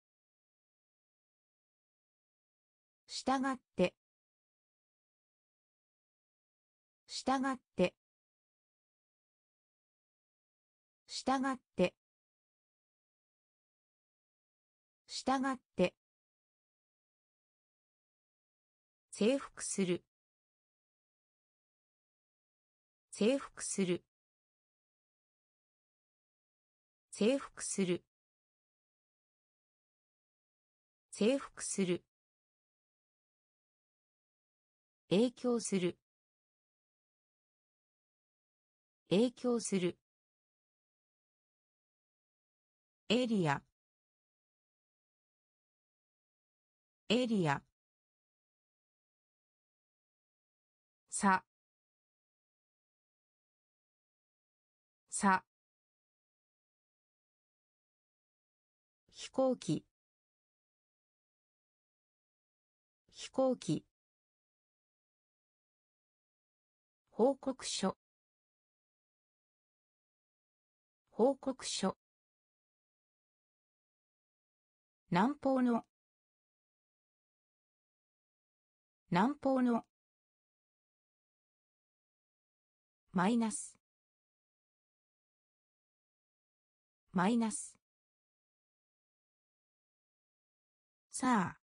したがってしたがってしたがってしたがって征服する征服する征服する征服する影響する影響するエリアエリアささ飛行機飛行機報告書報告書南方の南方のマイナスマイナスさあ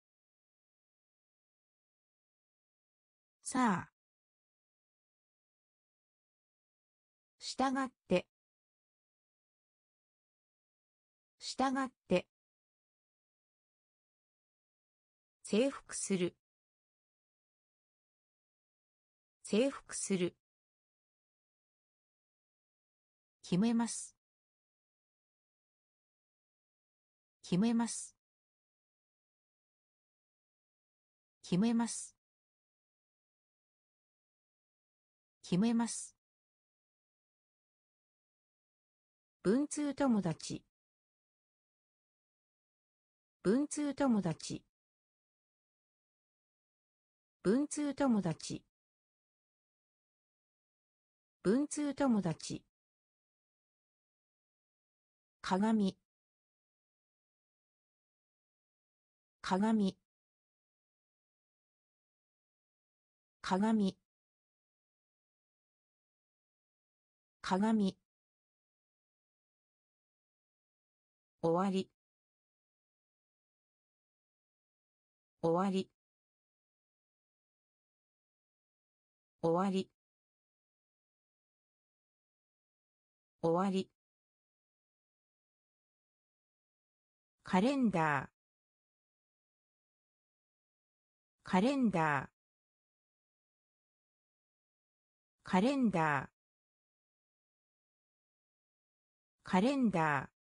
さあしたがってしたがって征服する征服する決めます決めます決めます決めます文通友達文通友達文通友達文通友達鏡鏡鏡鏡終わり終わり終わり終わりカレンダーカレンダーカレンダーカレンダー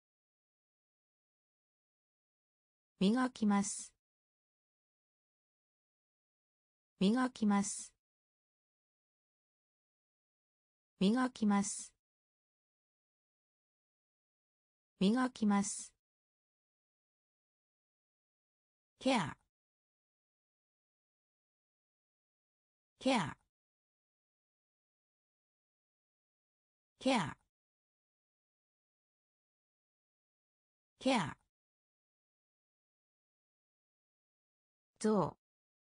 磨きます磨きます磨きます磨きますケアケアケアケアゾウ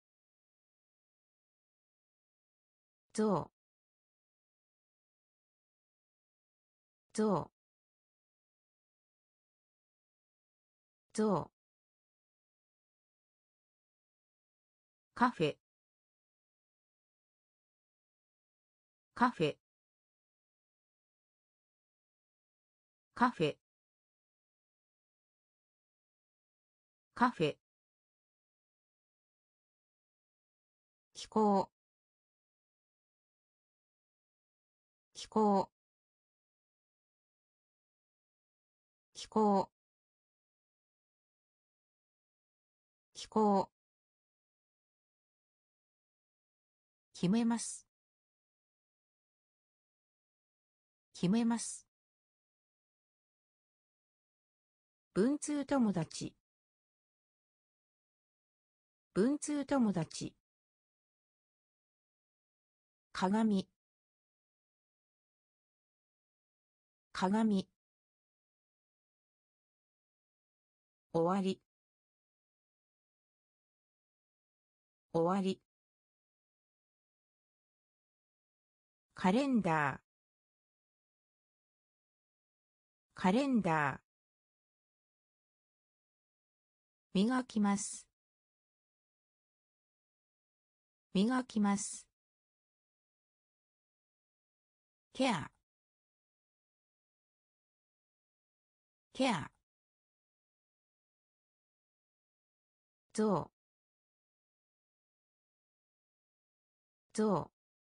ゾウゾウゾウカフェカフェカフェカフェ気候気候気候気候決めます決めます文通友達文通友達鏡鏡、終わり、終わり、カレンダー、カレンダー、磨きます、磨きます、ケア、ケア、ゾウ、ゾウ、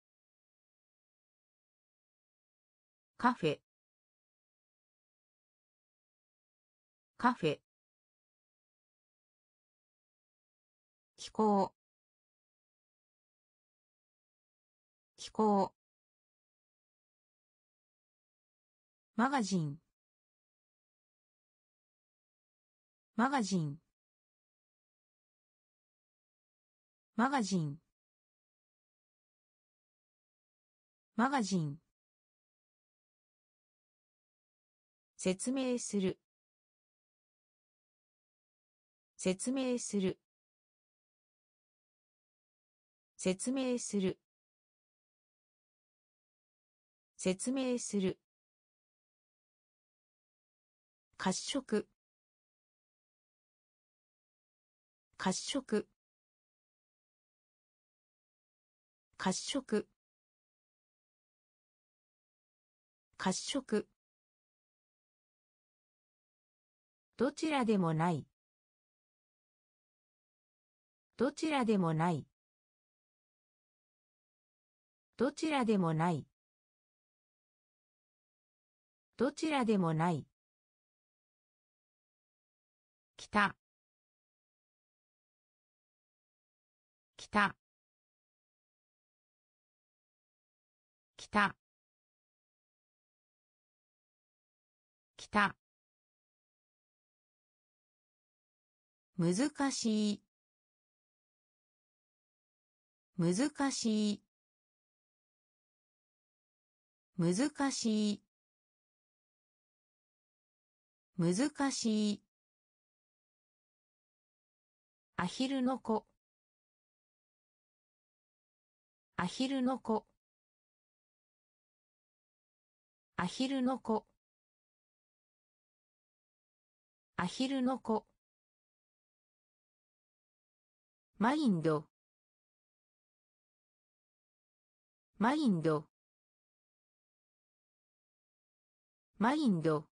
カフェ、カフェ、気候、気候、マガジン、マガジン、マガジン、マガジン、説明する、説明する、説明する、説明する、褐色、褐色、褐色、褐色、どちらでもない、どちらでもない、どちらでもない、どちらでもない、北、北、北、北、難しい、難しい、難しい、難しい、アヒルの子、アヒルの子、アヒルの子、アヒルの子、マインド、マインド、マインド、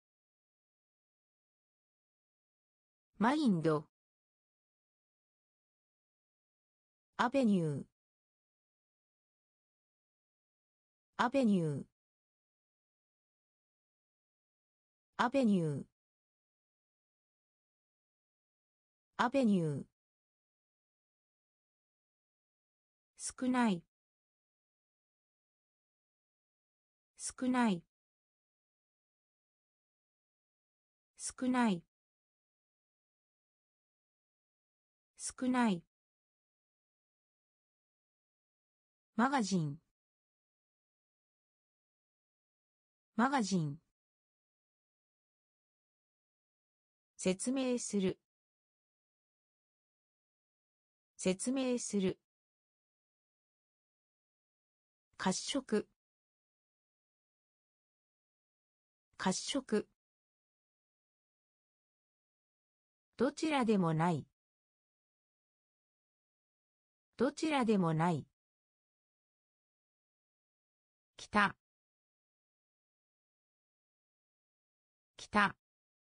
マインド、アベニュー、アベニュー、アベニュー、アベニュー、少ない、少ない、少ない、少ない、マガジン、マガジン、説明する、説明する、褐色、褐色、どちらでもない、どちらでもない、北、北、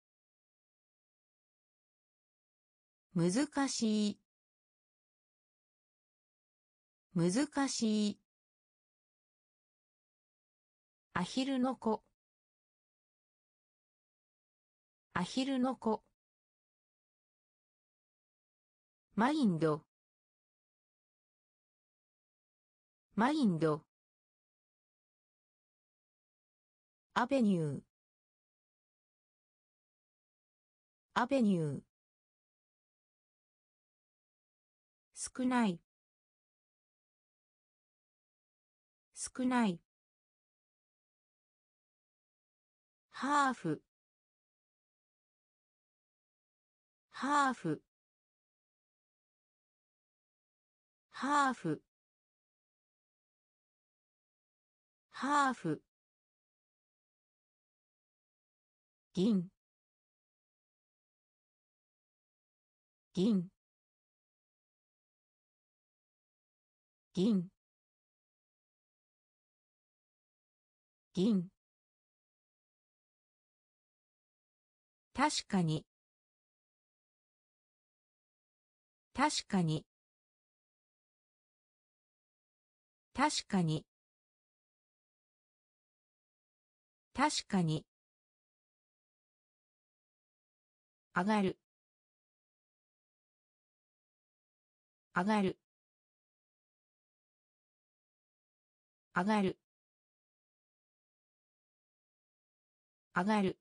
難しい、難しい、アヒルの子、アヒルの子、マインド、マインド、アベニュー、アベニュー、少ない、少ない、 ハーフハーフハーフハーフ銀銀銀銀確かに確かに確かに確かに上がる上がる上がる上がる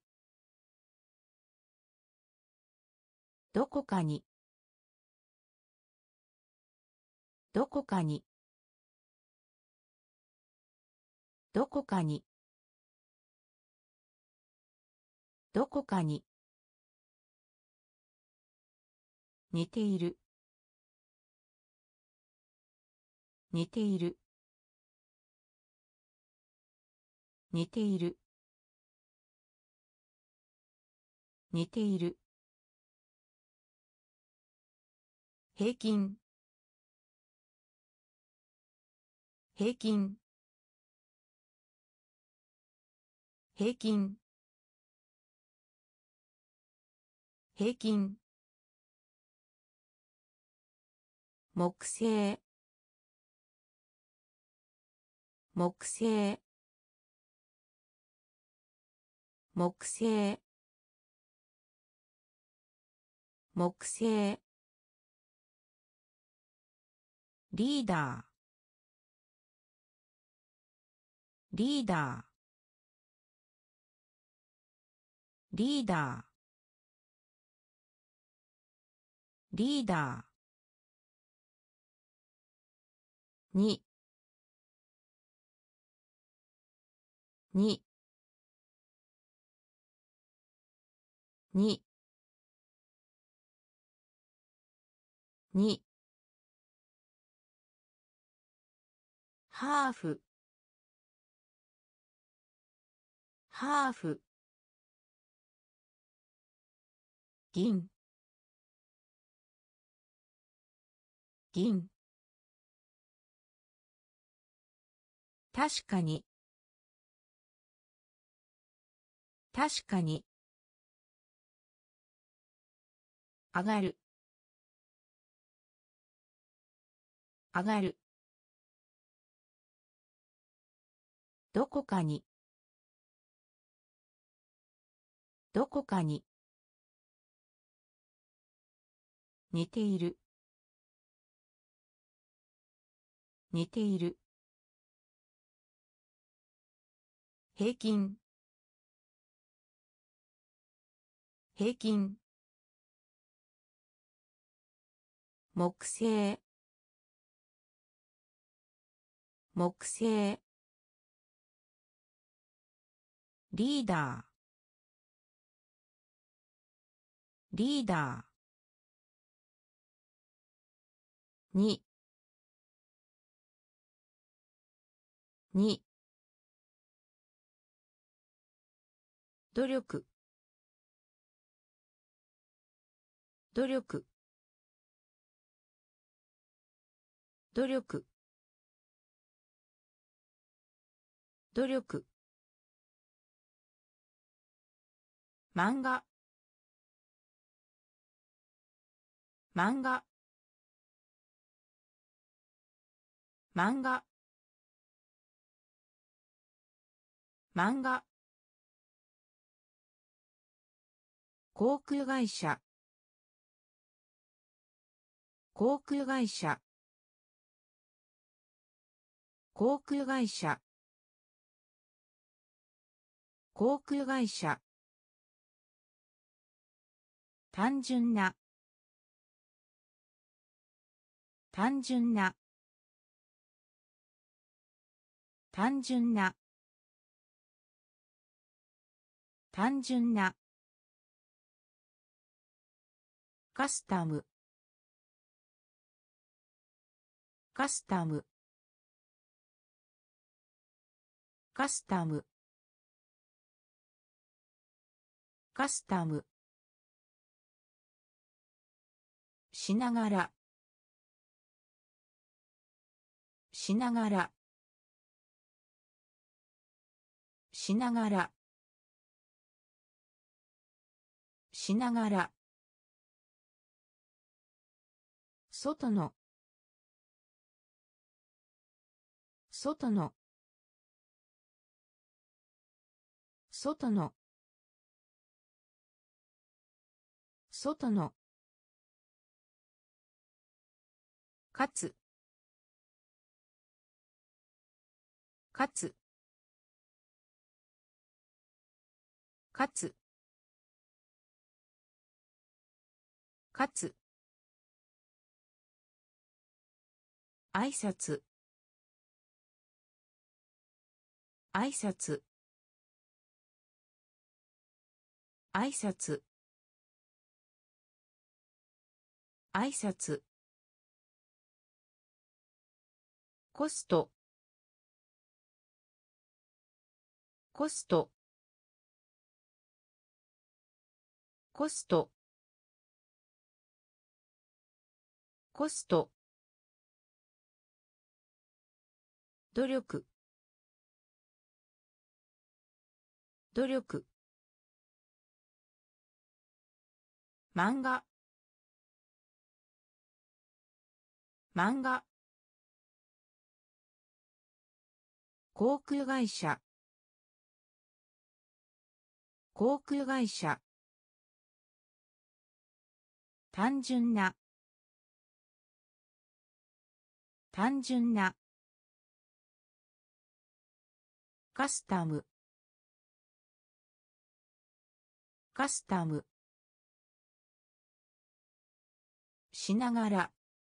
どこかにどこかにどこかにどこかに似ている似ている似ている似ている平均平均平均平均木星木星木星木星リーダーリーダーリーダーリーダーににににハーフハーフ銀銀確かに確かに上がる上がるどこかにどこかに似ている似ている平均平均木星木星リーダーリーダーにに努力努力努力努力漫画漫画漫画漫画航空会社航空会社航空会社航空会社単純な単純な単純な単純なカスタムカスタムカスタムカスタムしながらしながらしながらしながら外の外の外の外のかつかつかつかつ挨拶挨拶挨拶挨拶コストコストコストコスト努力努力漫画漫画航空会社航空会社単純な単純なカスタムカスタムしながら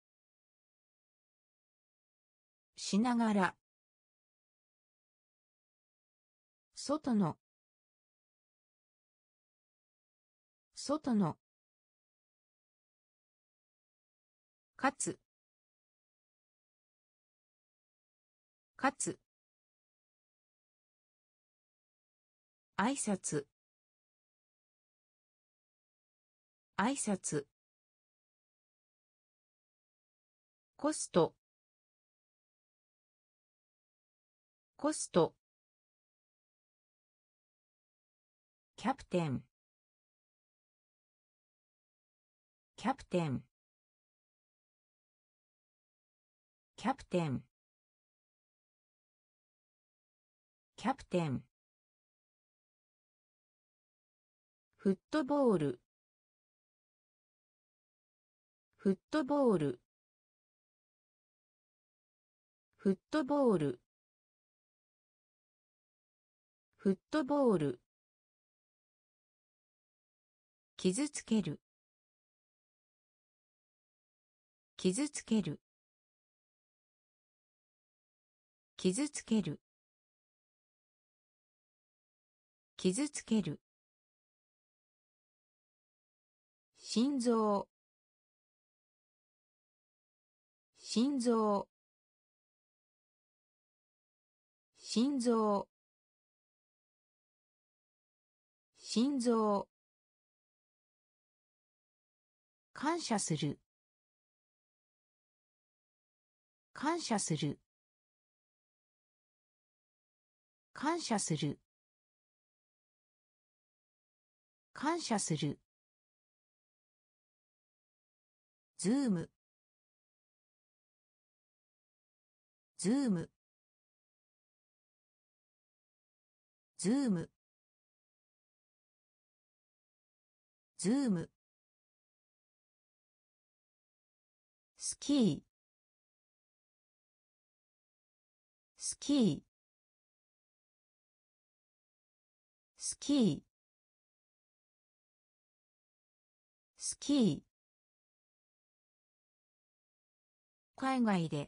しながら外の外のかつかつ挨拶挨拶コストコストキャプテンキャプテンキャプテンキャプテンフットボールフットボールフットボールフットボール傷つける傷つける傷つける傷つける心臓心臓心臓心臓感謝する感謝する感謝する感謝するズームズームズームズームスキースキースキースキー海外で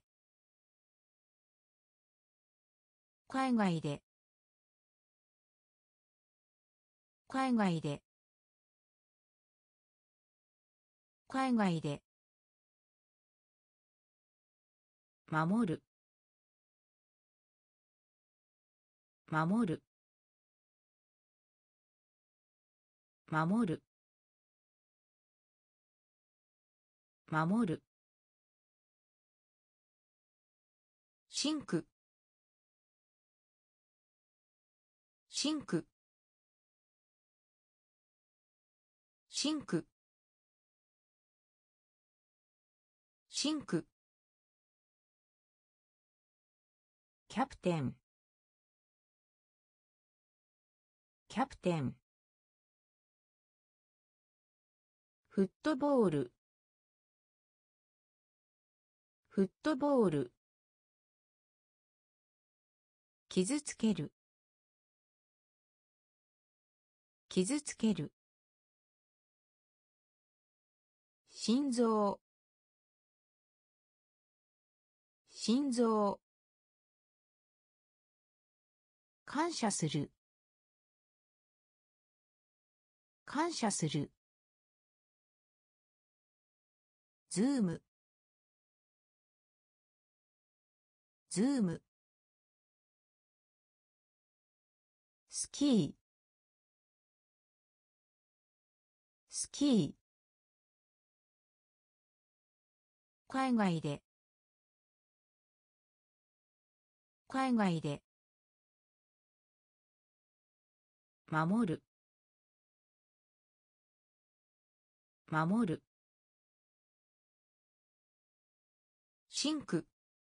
海外で海外で海外で守る守る守る守るシンクシンクシンクシンクキャプテンキャプテンフットボールフットボール傷つける傷つける心臓心臓感謝する感謝するズームズームスキースキー海外で海外で守る守るシンク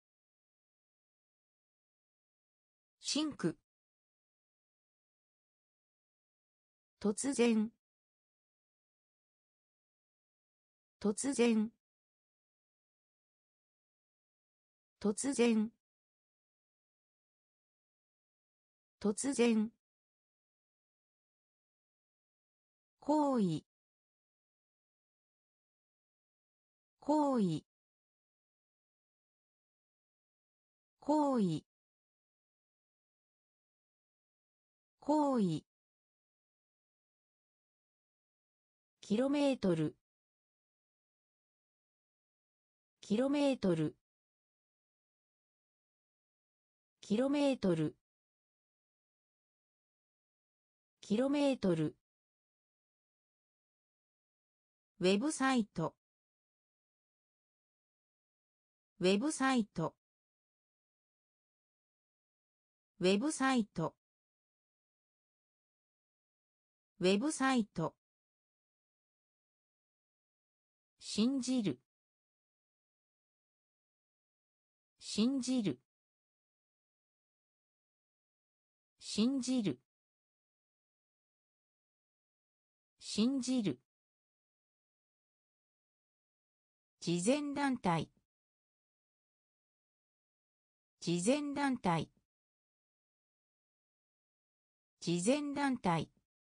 シンク突然突然突然突然行為行為行為行為キロメートルキロメートルキロメートルキロメートルウェブサイトウェブサイトウェブサイトウェブサイト信じる信じる信じる信じる慈善団体慈善団体慈善団体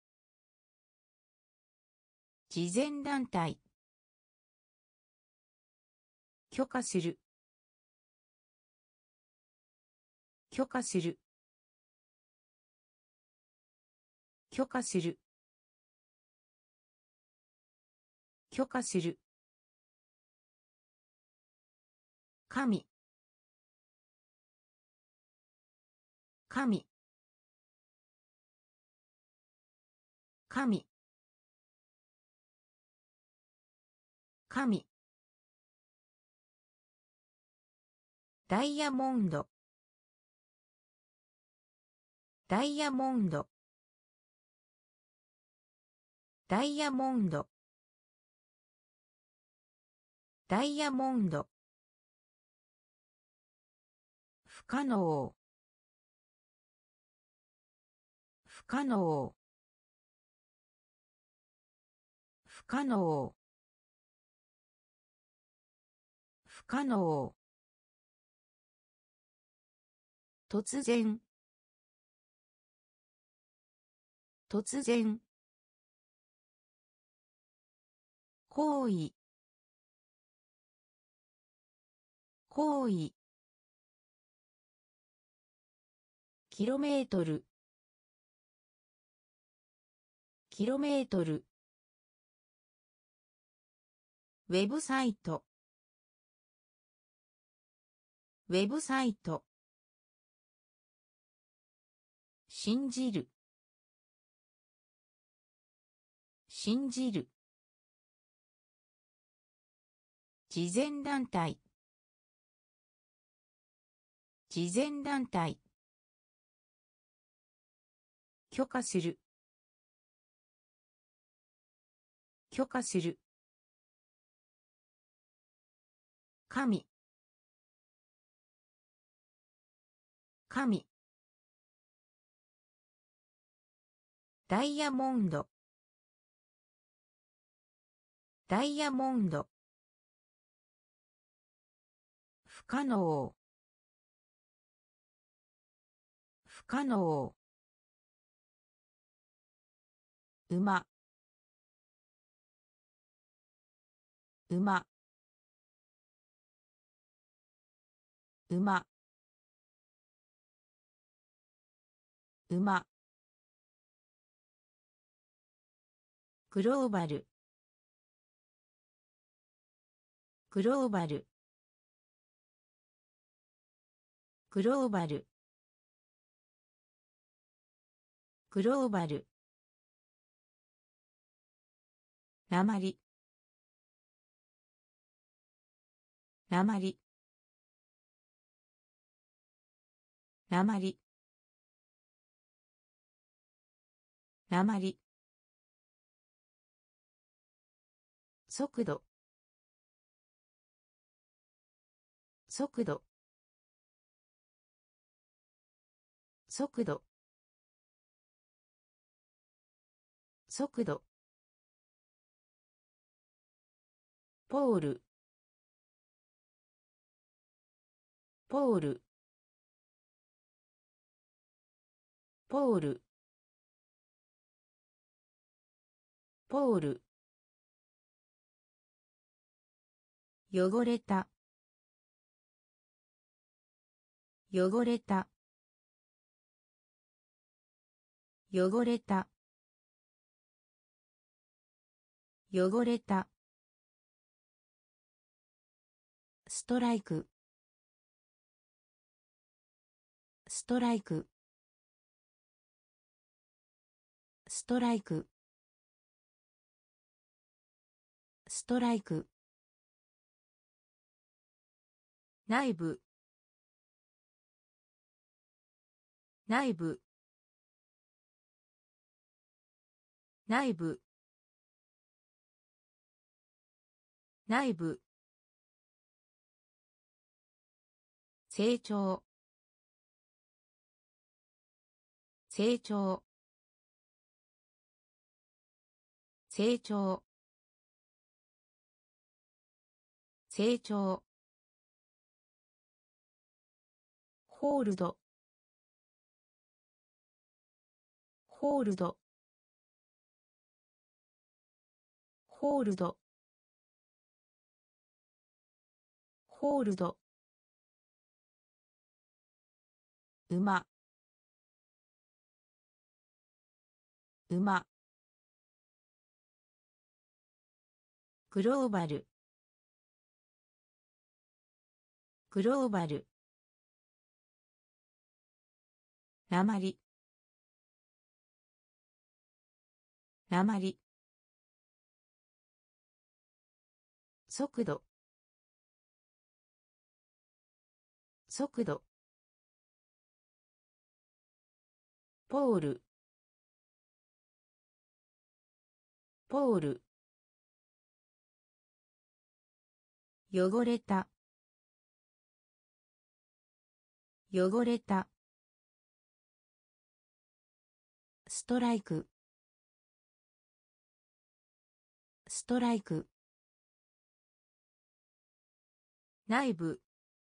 慈善団体許可する許可する許可する許可する神神神神ダイヤモンドダイヤモンドダイヤモンドダイヤモンド不可能不可能不可能不可能突然突然行為行為キロメートルキロメートル。ウェブサイト。ウェブサイト。信じる。信じる。慈善団体。慈善団体。許可する。許可する。神。神。ダイヤモンド。ダイヤモンド。不可能。不可能。馬。馬。馬。馬。グローバル。グローバル。グローバル。グローバル。なまり。なまり。なまり。なまり。速度。速度。速度。速度。ポール。ポール。ポール。ポール。汚れた。汚れた。汚れた。汚れた。ストライク。ストライク。ストライク。ストライク。内部。内部。内部。内部。成長。成長。成長。成長。ホールド。ホールド。ホールド。ホールド。馬。馬。グローバル。グローバル。なまり。なまり。速度。速度。ポール。ポール。汚れた。汚れた。ストライク。ストライク。内部。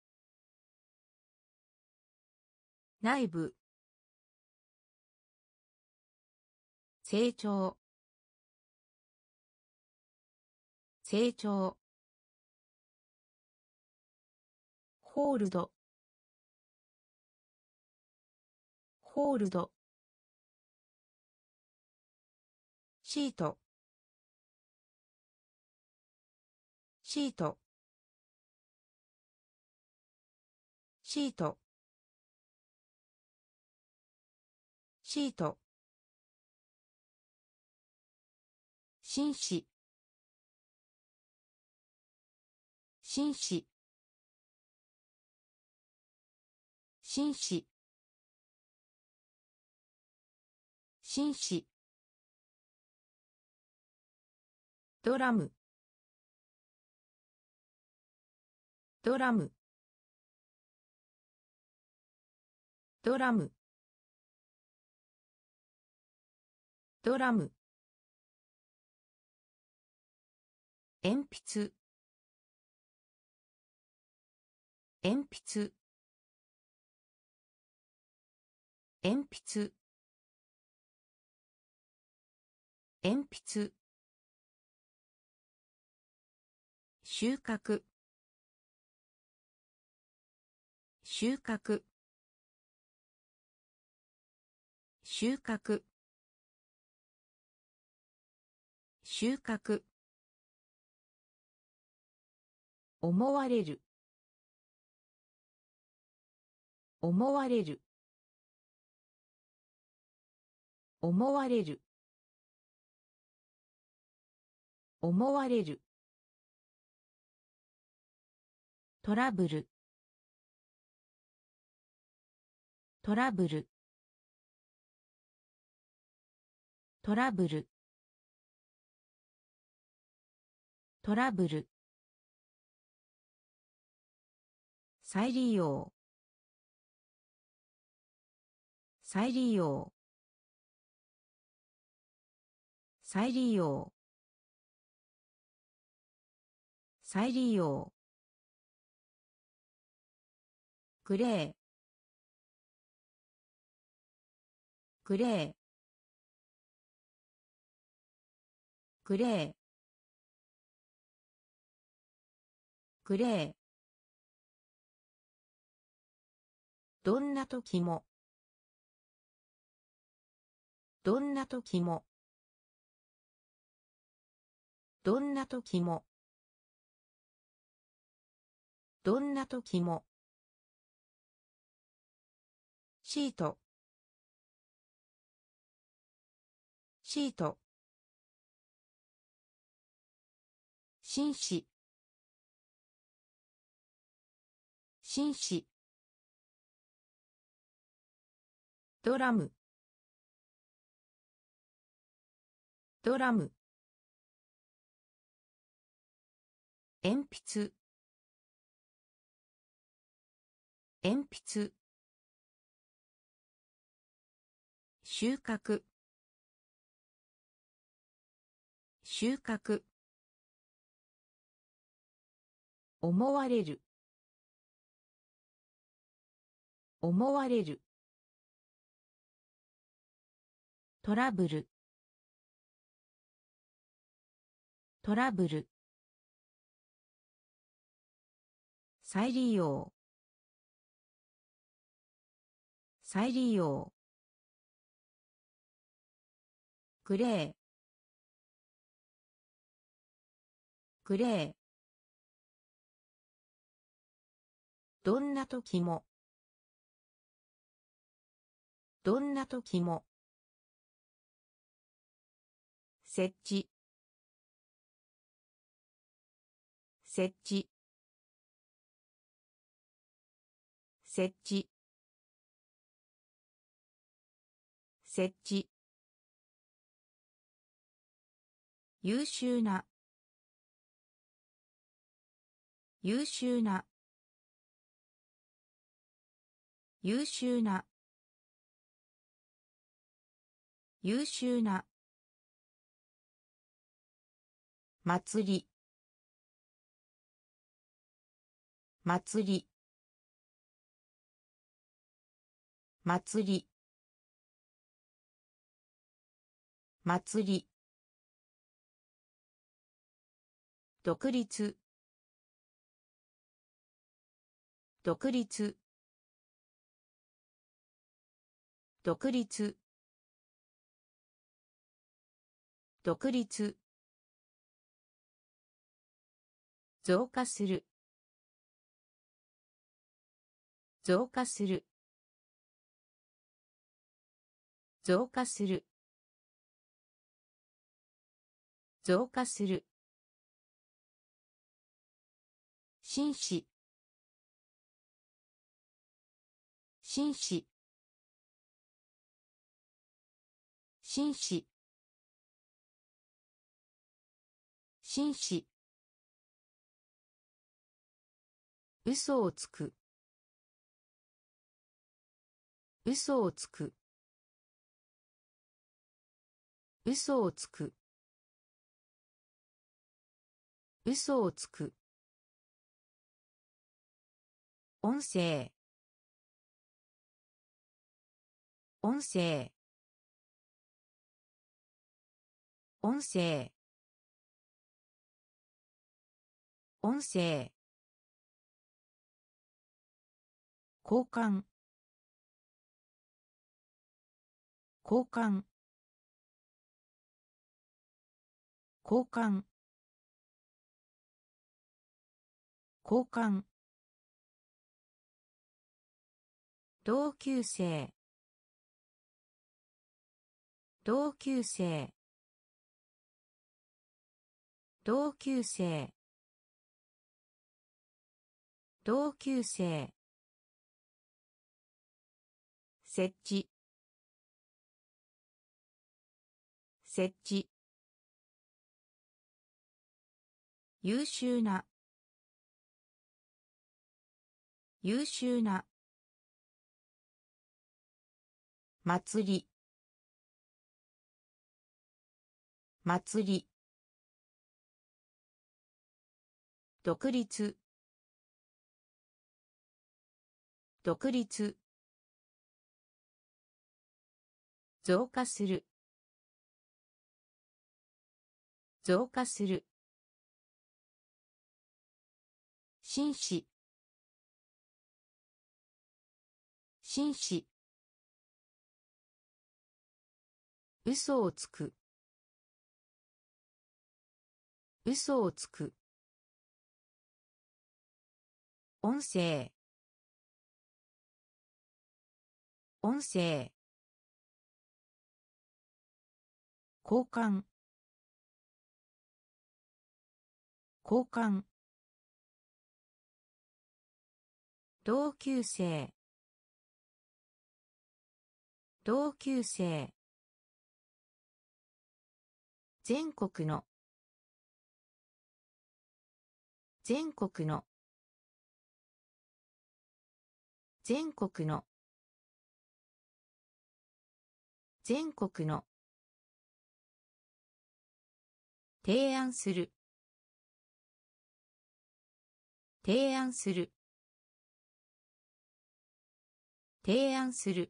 内部。成長。成長。ホールド。ホールド。 シートシートシートシート紳士紳士紳士紳士ドラムドラムドラムドラム鉛筆鉛筆鉛筆鉛筆収穫収穫収穫収穫思われる思われる思われる思われるトラブルトラブルトラブルトラブル再利用再利用再利用再利用グレーグレーグレーグレーどんな時もどんな時もどんな時もどんな時もシートシート紳士紳士ドラムドラム鉛筆鉛筆収穫収穫思われる思われるトラブルトラブル再利用再利用グレーグレーどんな時もどんな時も設置設置設置設置優秀な優秀な優秀な優秀な祭り祭り祭り祭り独立独立独立独立増加する増加する増加する増加する紳士紳士紳士紳士嘘をつく嘘をつく嘘をつく嘘をつく音声音声音声音声交換交換交換交換同級生同級生同級生同級生設置設置優秀な優秀な祭り祭り独立独立増加する増加する紳士紳士嘘をつく嘘をつく音声音声交換交換同級生同級生全国の全国の全国の全国の提案する提案する提案する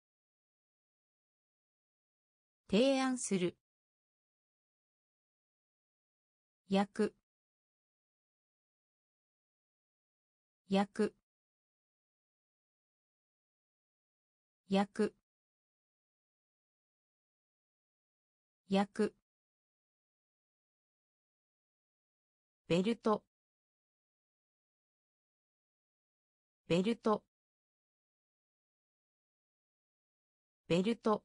提案する焼く焼く焼く焼くベルトベルトベルト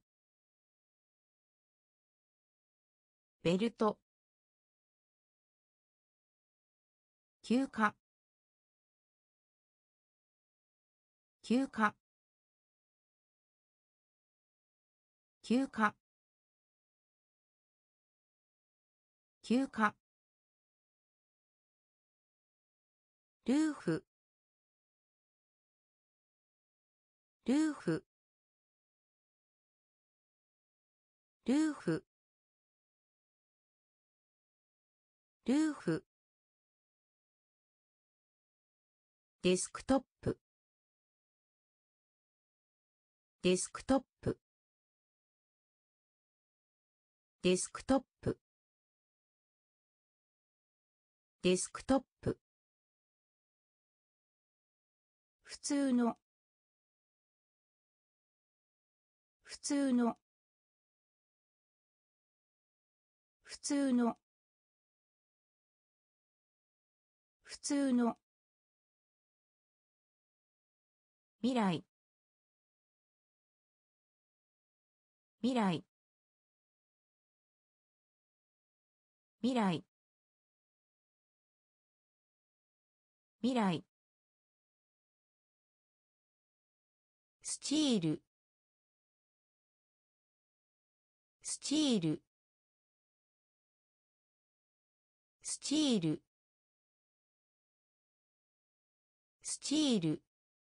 ベルト休暇休暇休暇休暇ルーフルーフルーフルーフデスクトップデスクトップデスクトップデスクトップ普通の普通の普通の普通の未来未来未来未来スチールスチールスチールスチール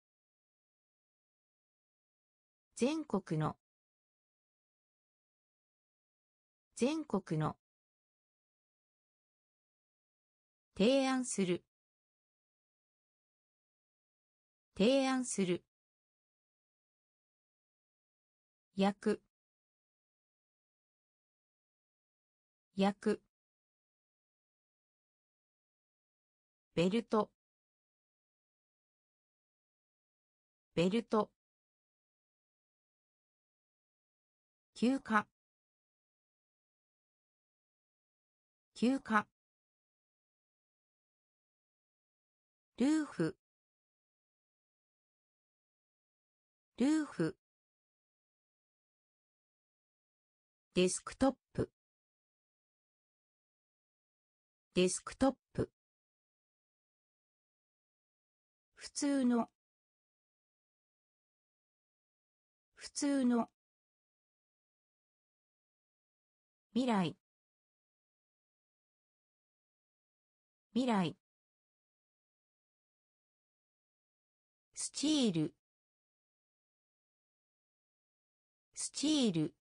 全国の全国の提案する提案する焼く焼くベルトベルト休暇休暇ルーフルーフデスクトップデスクトップ普通の普通の未来未来スチールスチール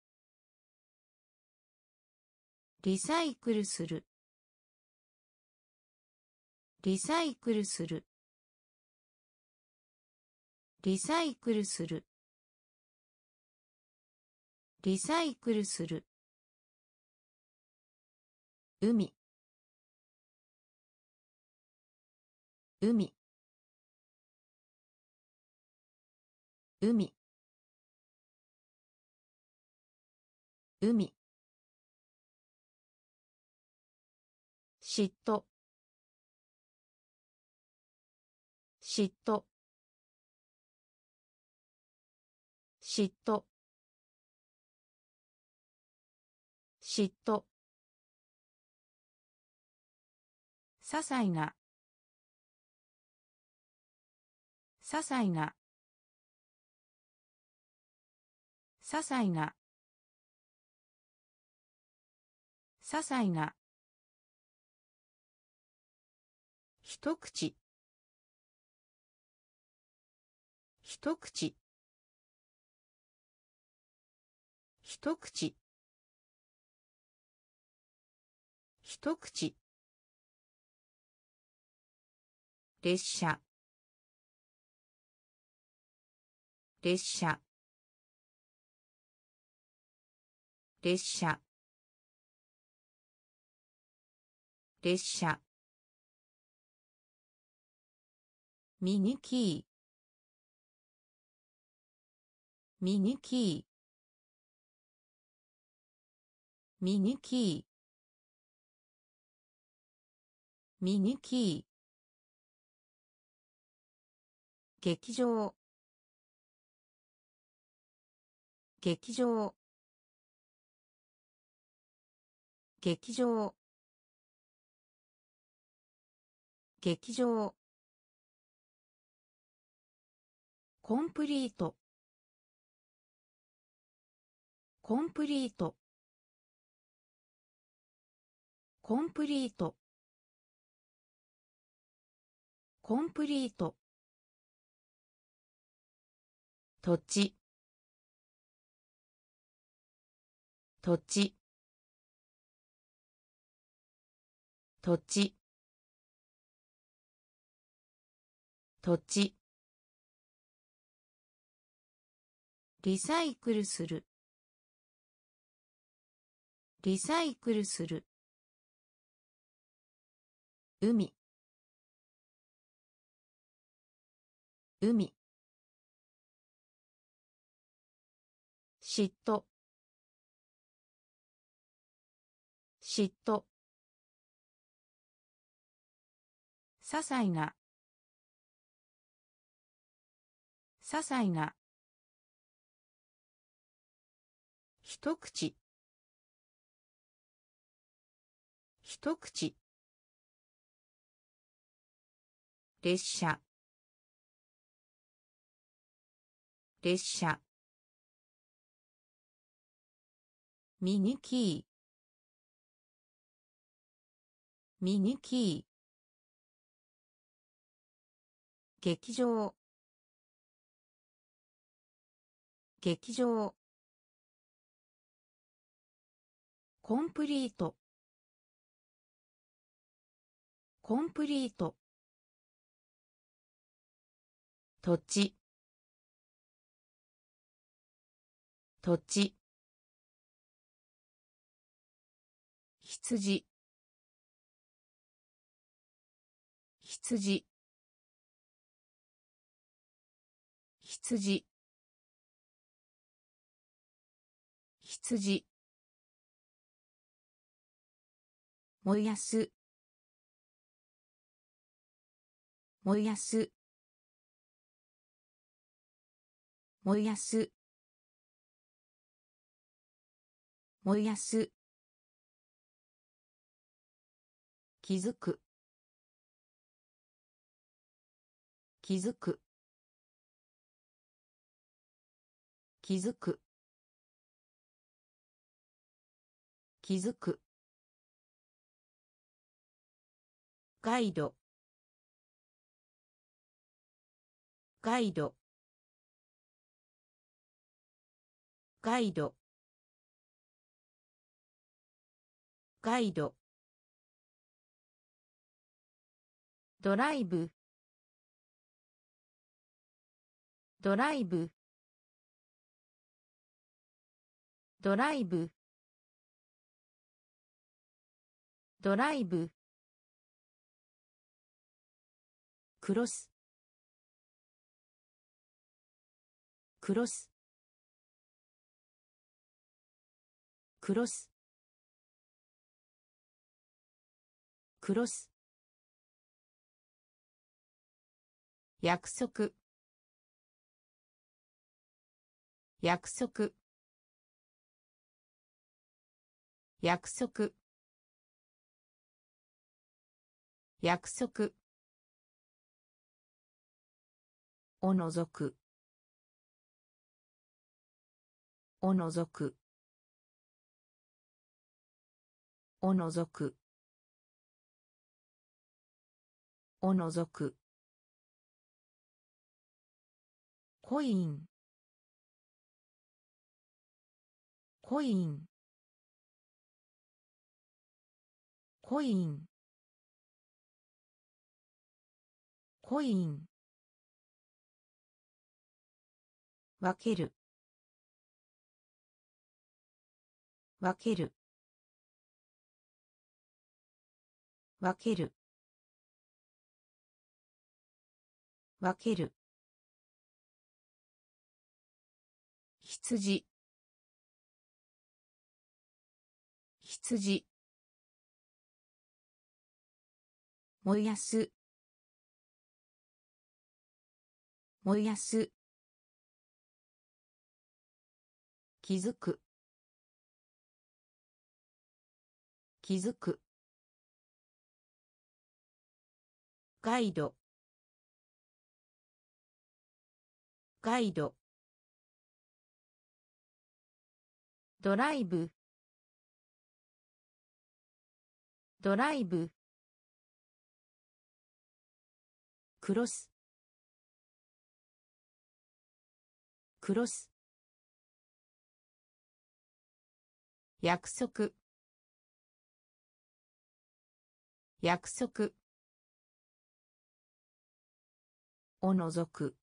リサイクルするリサイクルするリサイクルするリサイクルする海海海海嫉妬嫉妬嫉妬嫉妬些細な些細な些細な些細な一口一口一口一口列車列車列車列車ミニキーミニキーミニキーミニキー劇場劇場劇場劇場コンプリートコンプリートコンプリートコンプリート土地土地土地土地リサイクルするリサイクルする海海嫉妬嫉妬、些細な、些細な、一口、一口、列車、列車、ミニキー、ミニキー、劇場、劇場、コンプリート、コンプリート、土地、土地、羊、羊、羊、羊、燃やす、燃やす、燃やす、燃やす、気づく、気づく、気づく、気づく、ガイド、ガイド、ガイド、ガイド、ドライブ、ドライブ、ドライブ、ドライブ、クロス、クロス、クロス、クロス、約束、約束、約束、約束、おのぞく、おのぞく、おのぞく、おのぞく、コイン、コイン、コイン、コイン、分ける、分ける、分ける、分ける、羊、羊、燃やす、燃やす、気づく、気づく、ガイド、ガイド、ドライブ、ドライブ、クロス、クロス、約束、約束、おのぞく、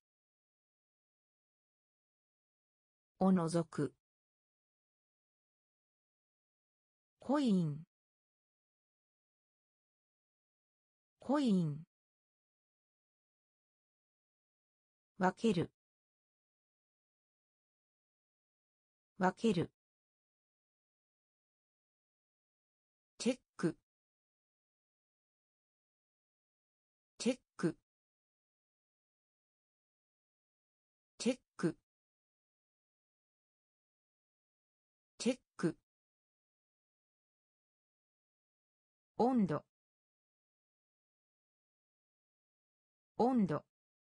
おのぞく、コイン、コイン、分ける、分ける、チ温度温度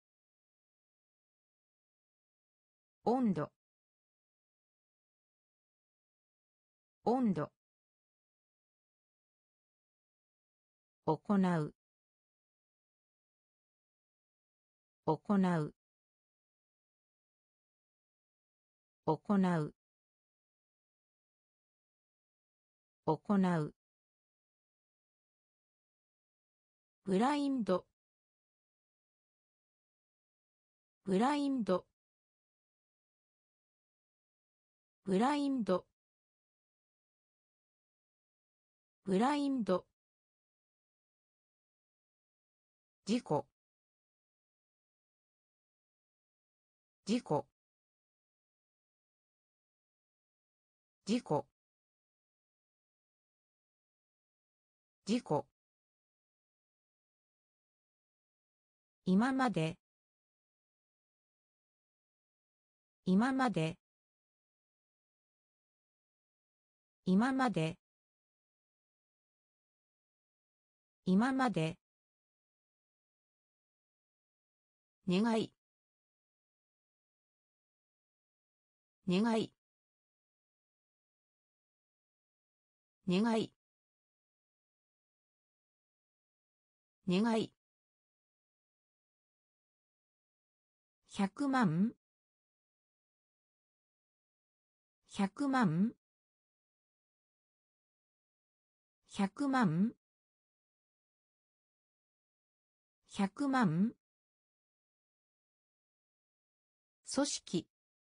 温度温度行う行う行う行うブラインドブラインドブラインドブラインド事故事故事故事故今まで今まで今まで今まで願い願い願い願いひゃくまんひゃくまんひゃくまんひゃくまん組織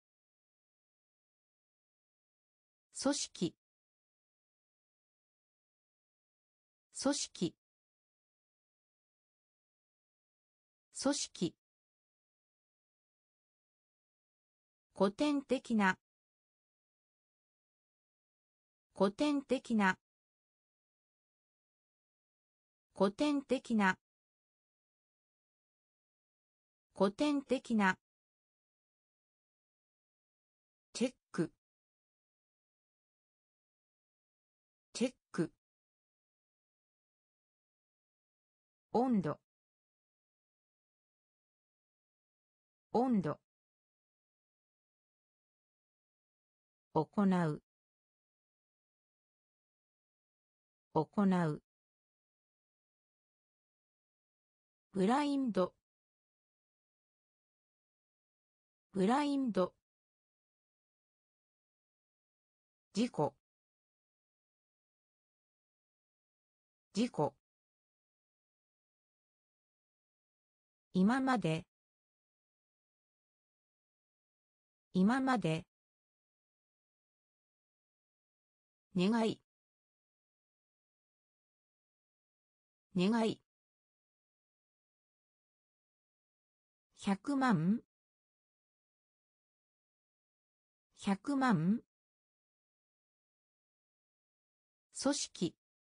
組織組織組織古典的な古典的な古典的な古典的なチェックチェック温度温度行う行うブラインドブラインド事故事故今まで今まで願い願いひゃくまんひゃくまん組織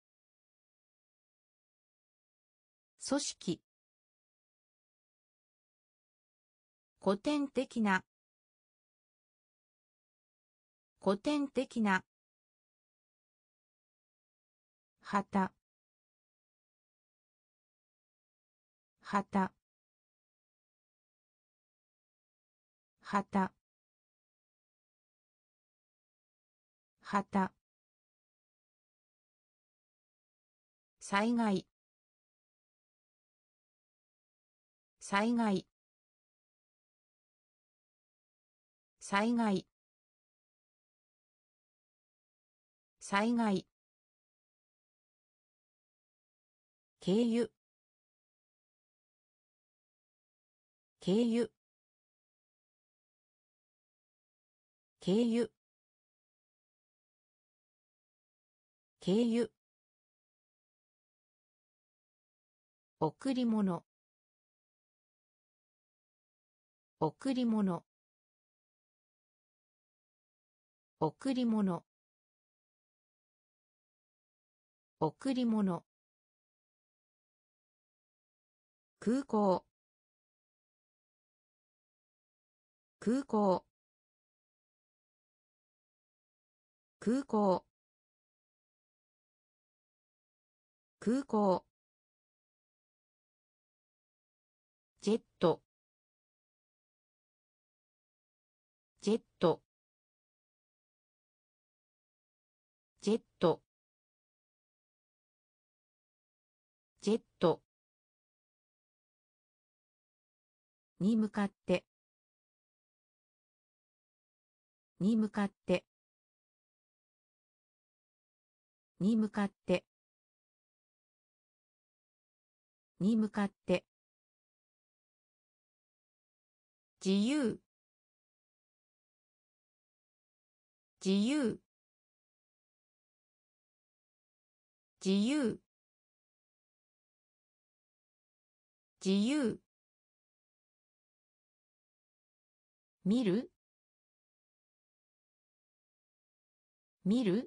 組織古典的な古典的な旗旗旗旗災害災害災害災害経由経由経由経由贈り物贈り物贈り物贈り物空港空港空港空港、ジェット、ジェット、ジェット、ジェット、に向かって、に向かって、に向かって、に向かって、自由、自由、自由、自由、見る、見る、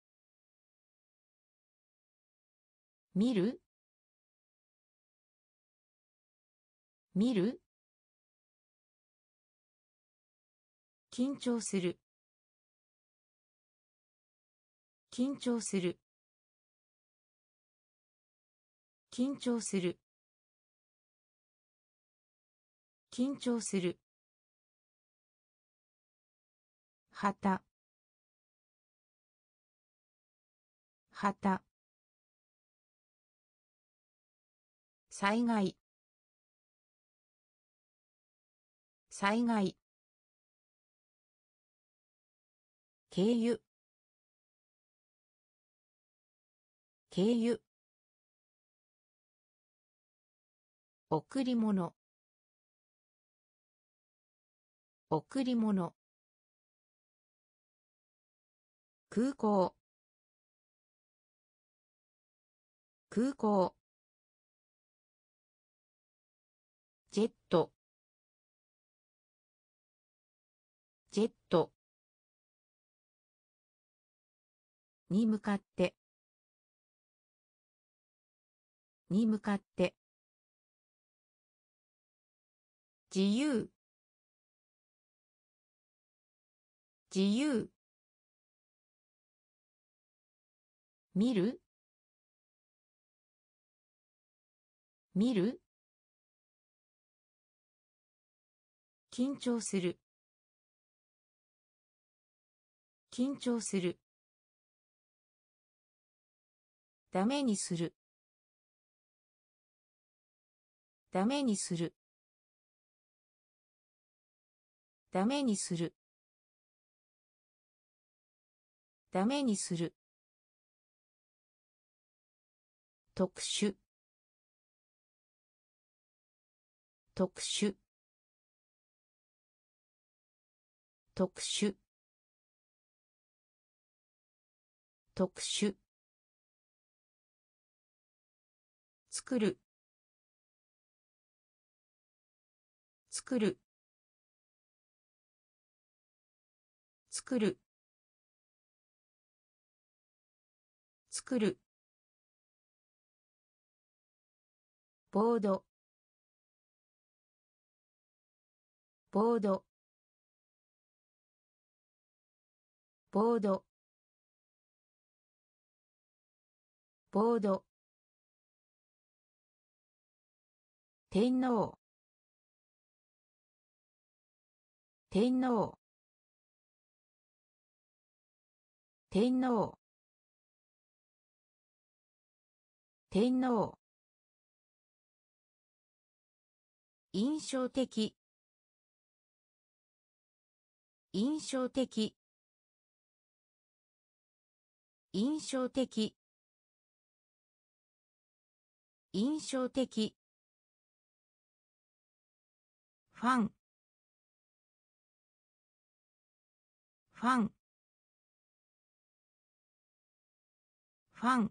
見る、見る、緊張する、緊張する、緊張する、緊張する、旗、旗、災害、災害、経由、経由、贈り物、贈り物、空港、空港、ジェット、ジェット、に向かって、に向かって、自由、自由、見る、見る、緊張する、緊張する、ダメにする、ダメにする、ダメにする、ダメにする、特殊、特殊、特殊、特殊、作る、作る、作る、作る、ボード、ボード、ボード、ボード、天皇、天皇、天皇、天皇、印象的、印象的、印象的、印象的、ファン、ファン、ファン、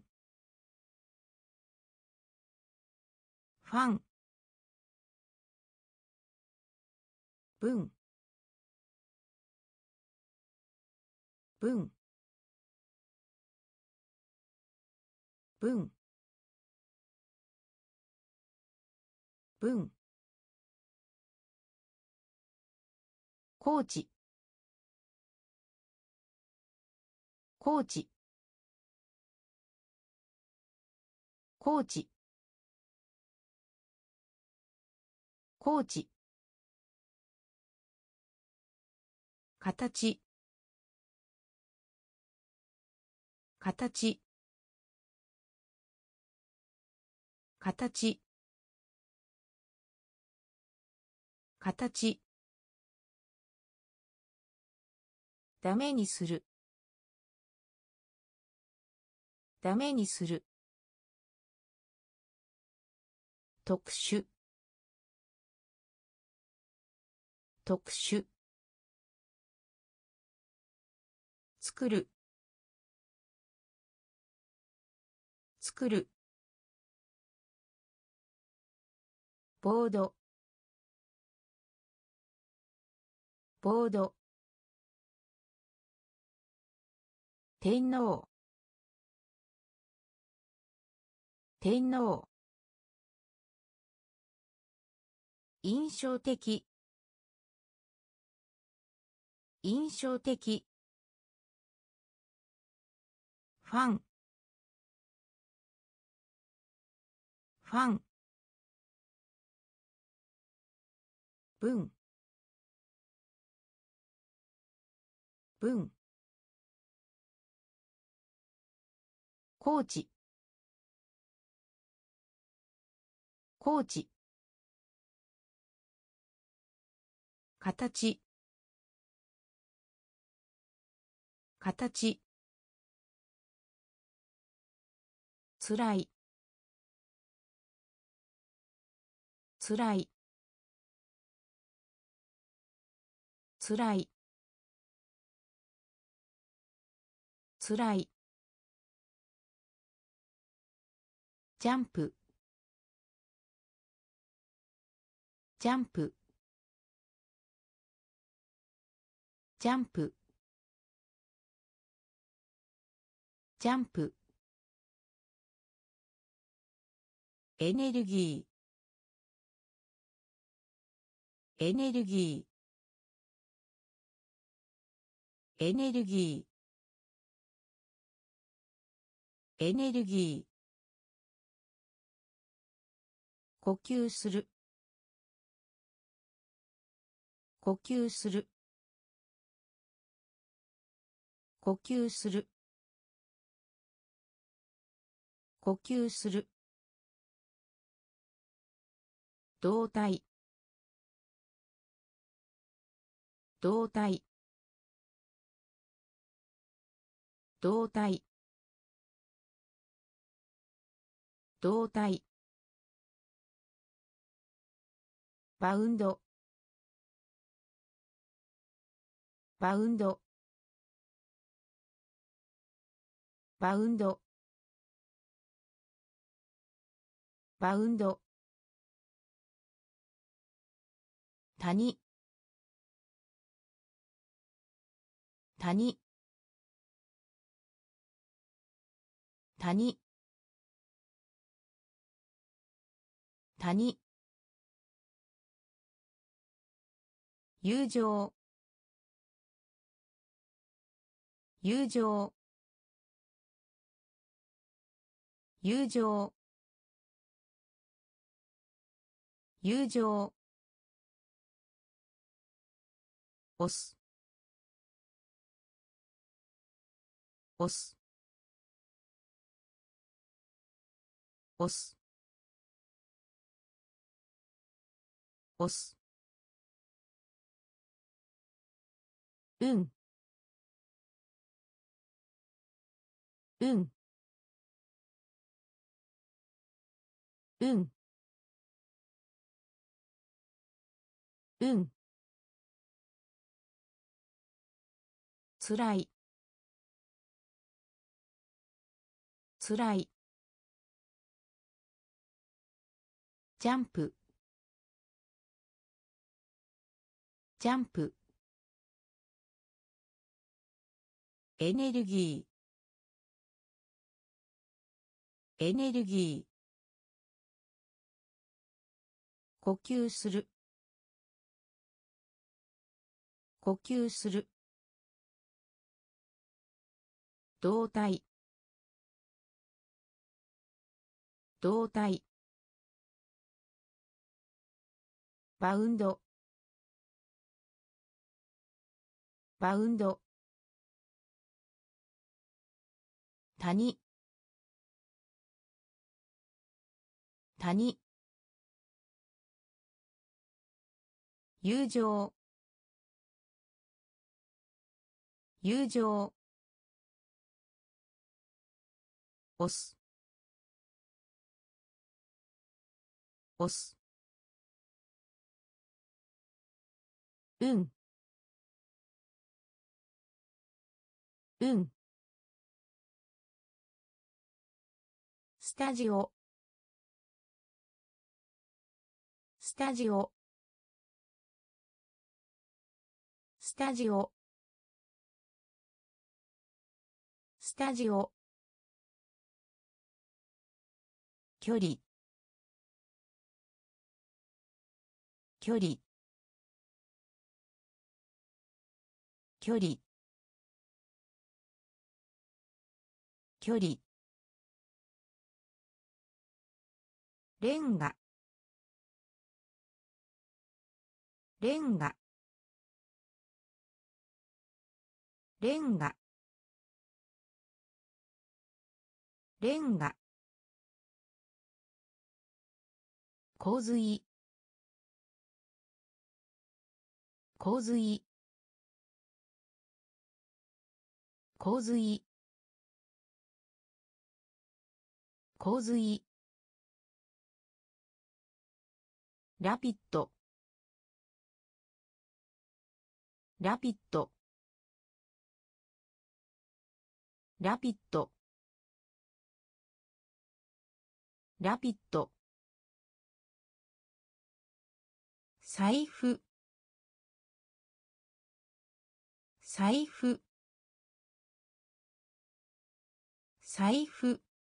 ファン、文、文、文、文、コーチ、コーチ、 高知高知形形形形ダメにするダメにする特殊特殊作る作るボードボード天皇天皇印象的印象的ファンファン文文高知高知形形つらいつらいつらいつらいジャンプジャンプジャンプジャンプエネルギーエネルギーエネルギーエネルギー呼吸する呼吸する呼吸する呼吸する動体動体動体動体バウンドバウンドバウンドバウンド谷谷谷谷友情友情友情友情押す押す押す押すうんうんうんうんつらいつらいジャンプジャンプエネルギーエネルギー呼吸する呼吸する動体動体バウンドバウンド谷谷友情友情押す押すうんうんスタジオスタジオスタジオスタジオ距離距離距離距離レンガレンガレンガレンガ洪水洪水洪水洪水ラピッドラピッドラピッドラピッド財布財布財布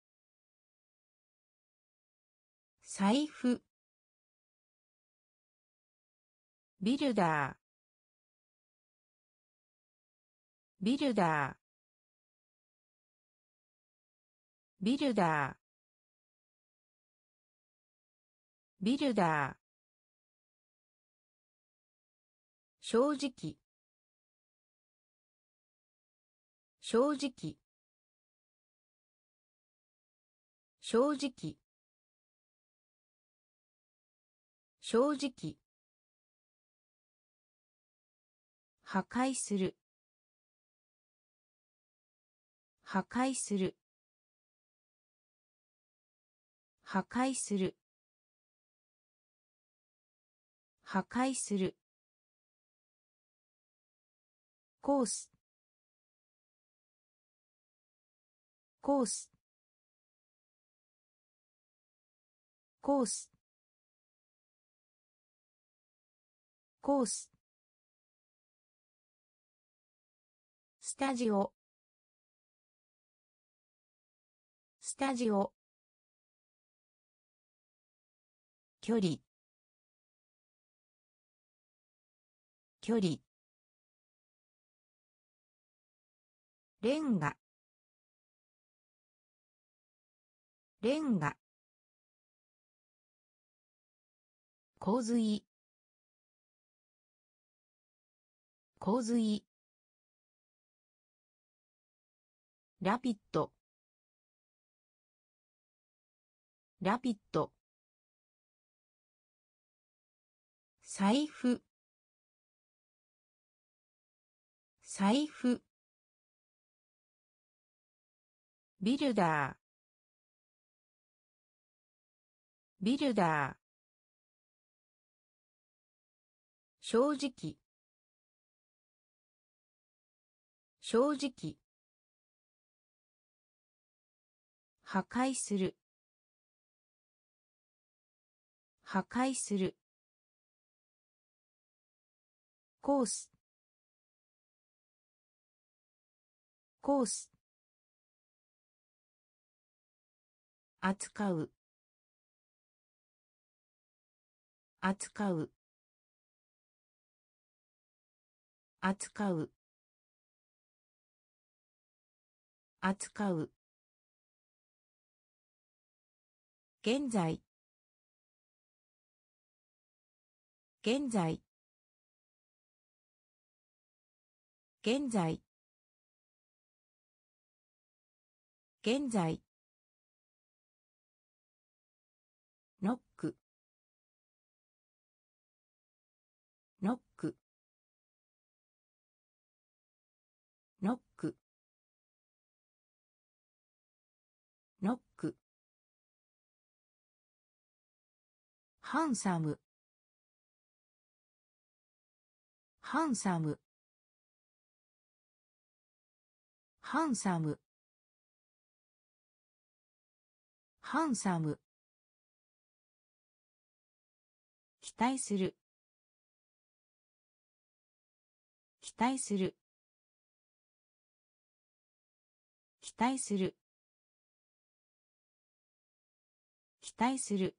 財布ビルダービルダービルダービルダー正直正直正直正直破壊する破壊する破壊する破壊するコースコースコースコーススタジオスタジオ距離距離レンガレンガ洪水洪水ラピッドラピッド財布財布ビルダービルダー正直正直破壊する破壊するコースコース扱う扱う扱う扱う現在現在現在現在ノックノックノックノックハンサムハンサムハンサムハンサム期待する期待する期待する期待する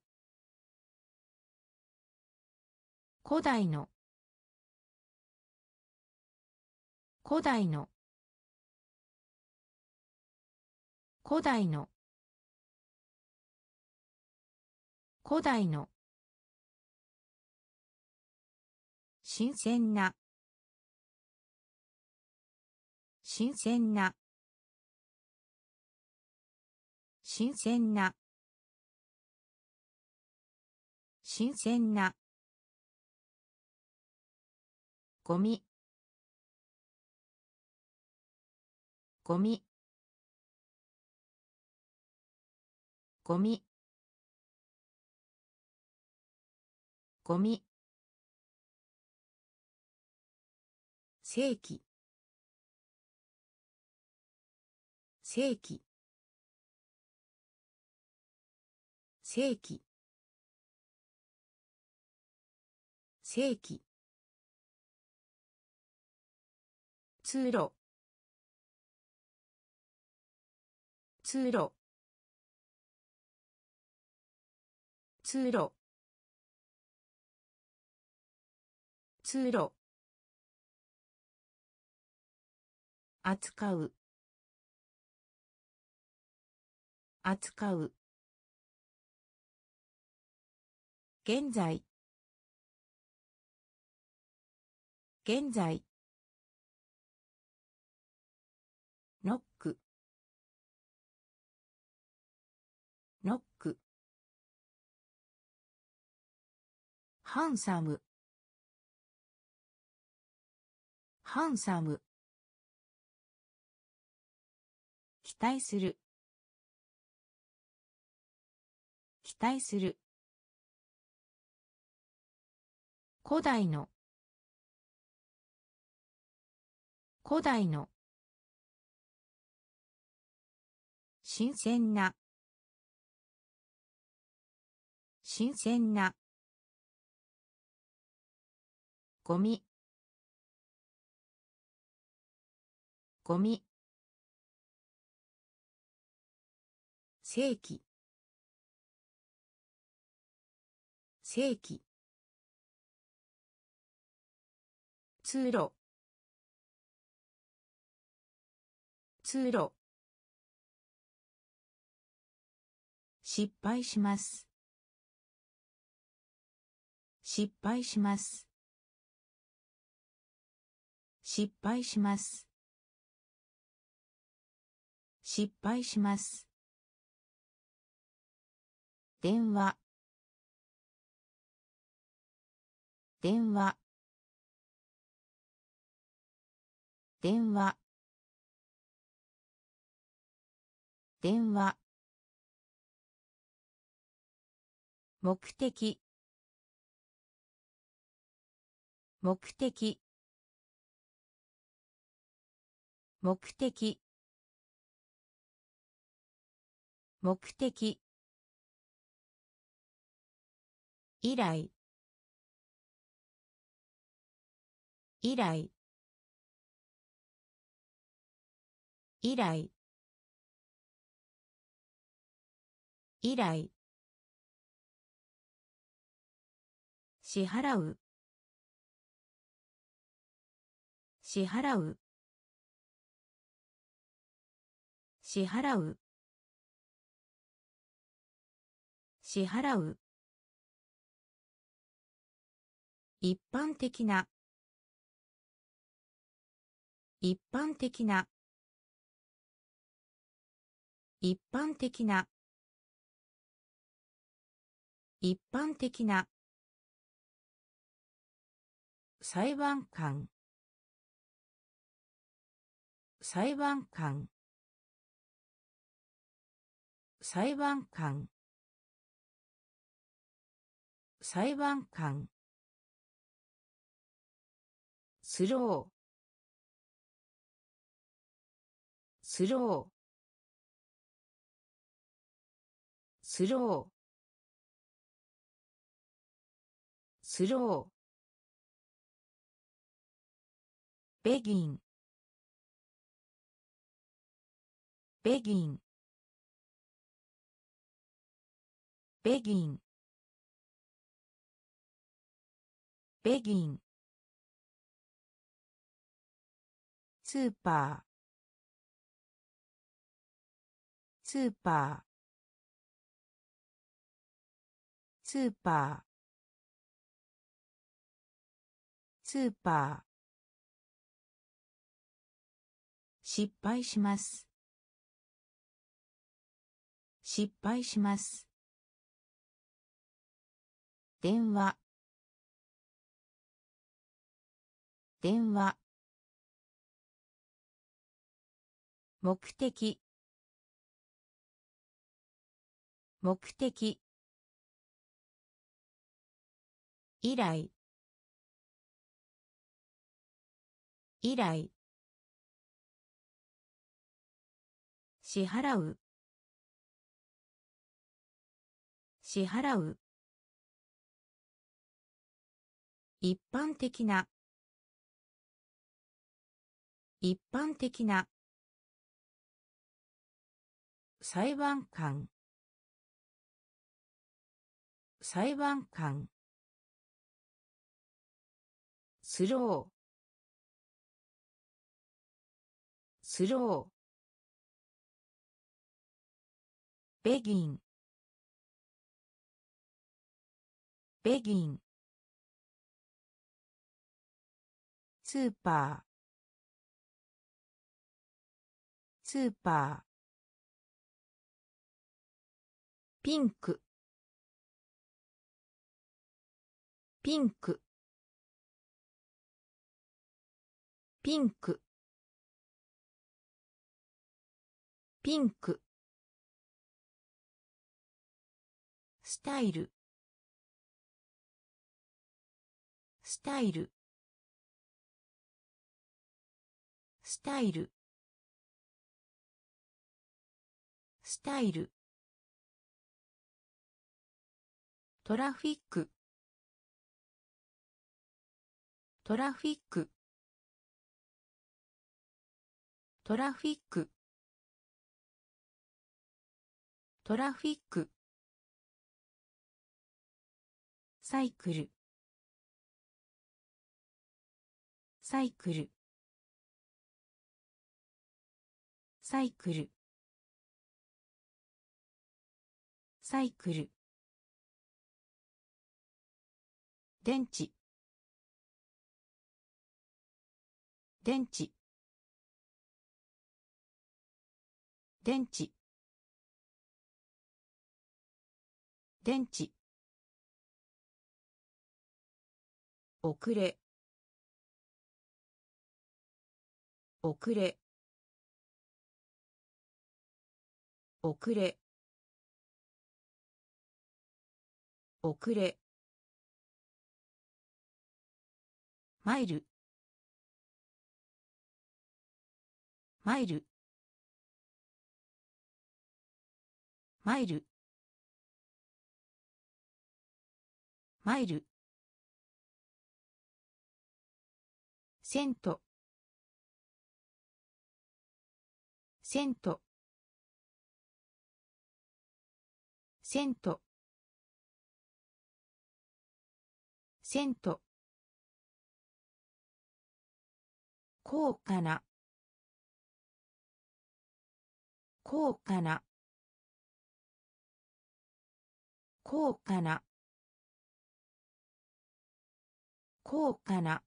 古代の古代の古代の古代の新鮮な新鮮な新鮮な新鮮なゴミゴミゴミゴミ世紀世紀世紀世紀通路通路通路通路扱う扱う現在現在ノックノックハンサムハンサム期待する期待する古代の古代の新鮮な新鮮なゴミゴミ世紀世紀通路通路失敗します失敗します失敗します失敗します電話電話電話電話目的目的目的目的依頼依頼依頼依頼支払う支払う支払う支払う。一般的な。一般的な。一般的な。一般的な。裁判官。裁判官。裁判官。裁判官。スロー。スロー。スロー。スロー。ベギン。ベギン。ベギン。ベギン。スーパー。スーパー。スーパー。スーパー。失敗します。失敗します。電話。電話。目的。目的。依頼。依頼。支払う。支払う。一般的な。一般的な。裁判官。裁判官。スロー。スロー。ベギン。ベギン。スーパー。スーパー。ピンク。ピンク。ピンク。ピンク。スタイル。スタイル。スタイル。スタイル。トラフィック。トラフィック。トラフィック。トラフィック。サイクル。サイクル。サイクル。サイクル。電池。電池。電池。電池。遅れ。遅れ。遅れ。遅れ。マイル。マイル。マイル。マイル。セント。セント。セント。セント。高価な。高価な。 高価な高価な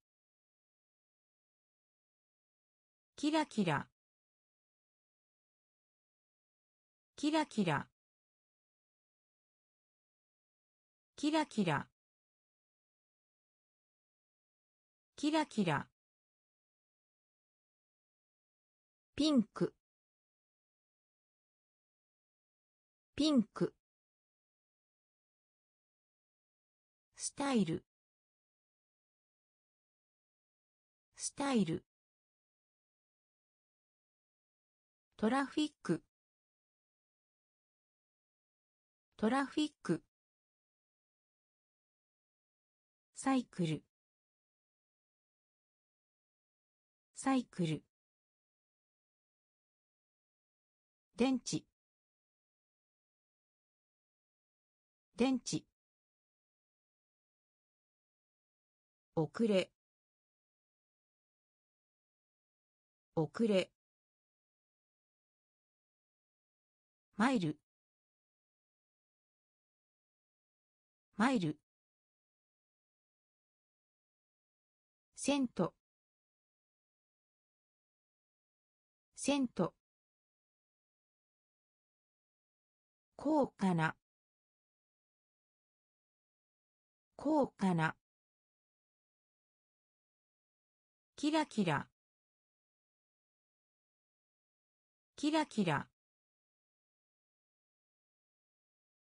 キラキラキラキラキラキラキラキラピンクピンクスタイルスタイルトラフィックトラフィックサイクルサイクル電池電池遅れ遅れマイルマイルセントセント高価な高価なキラキラキラキラ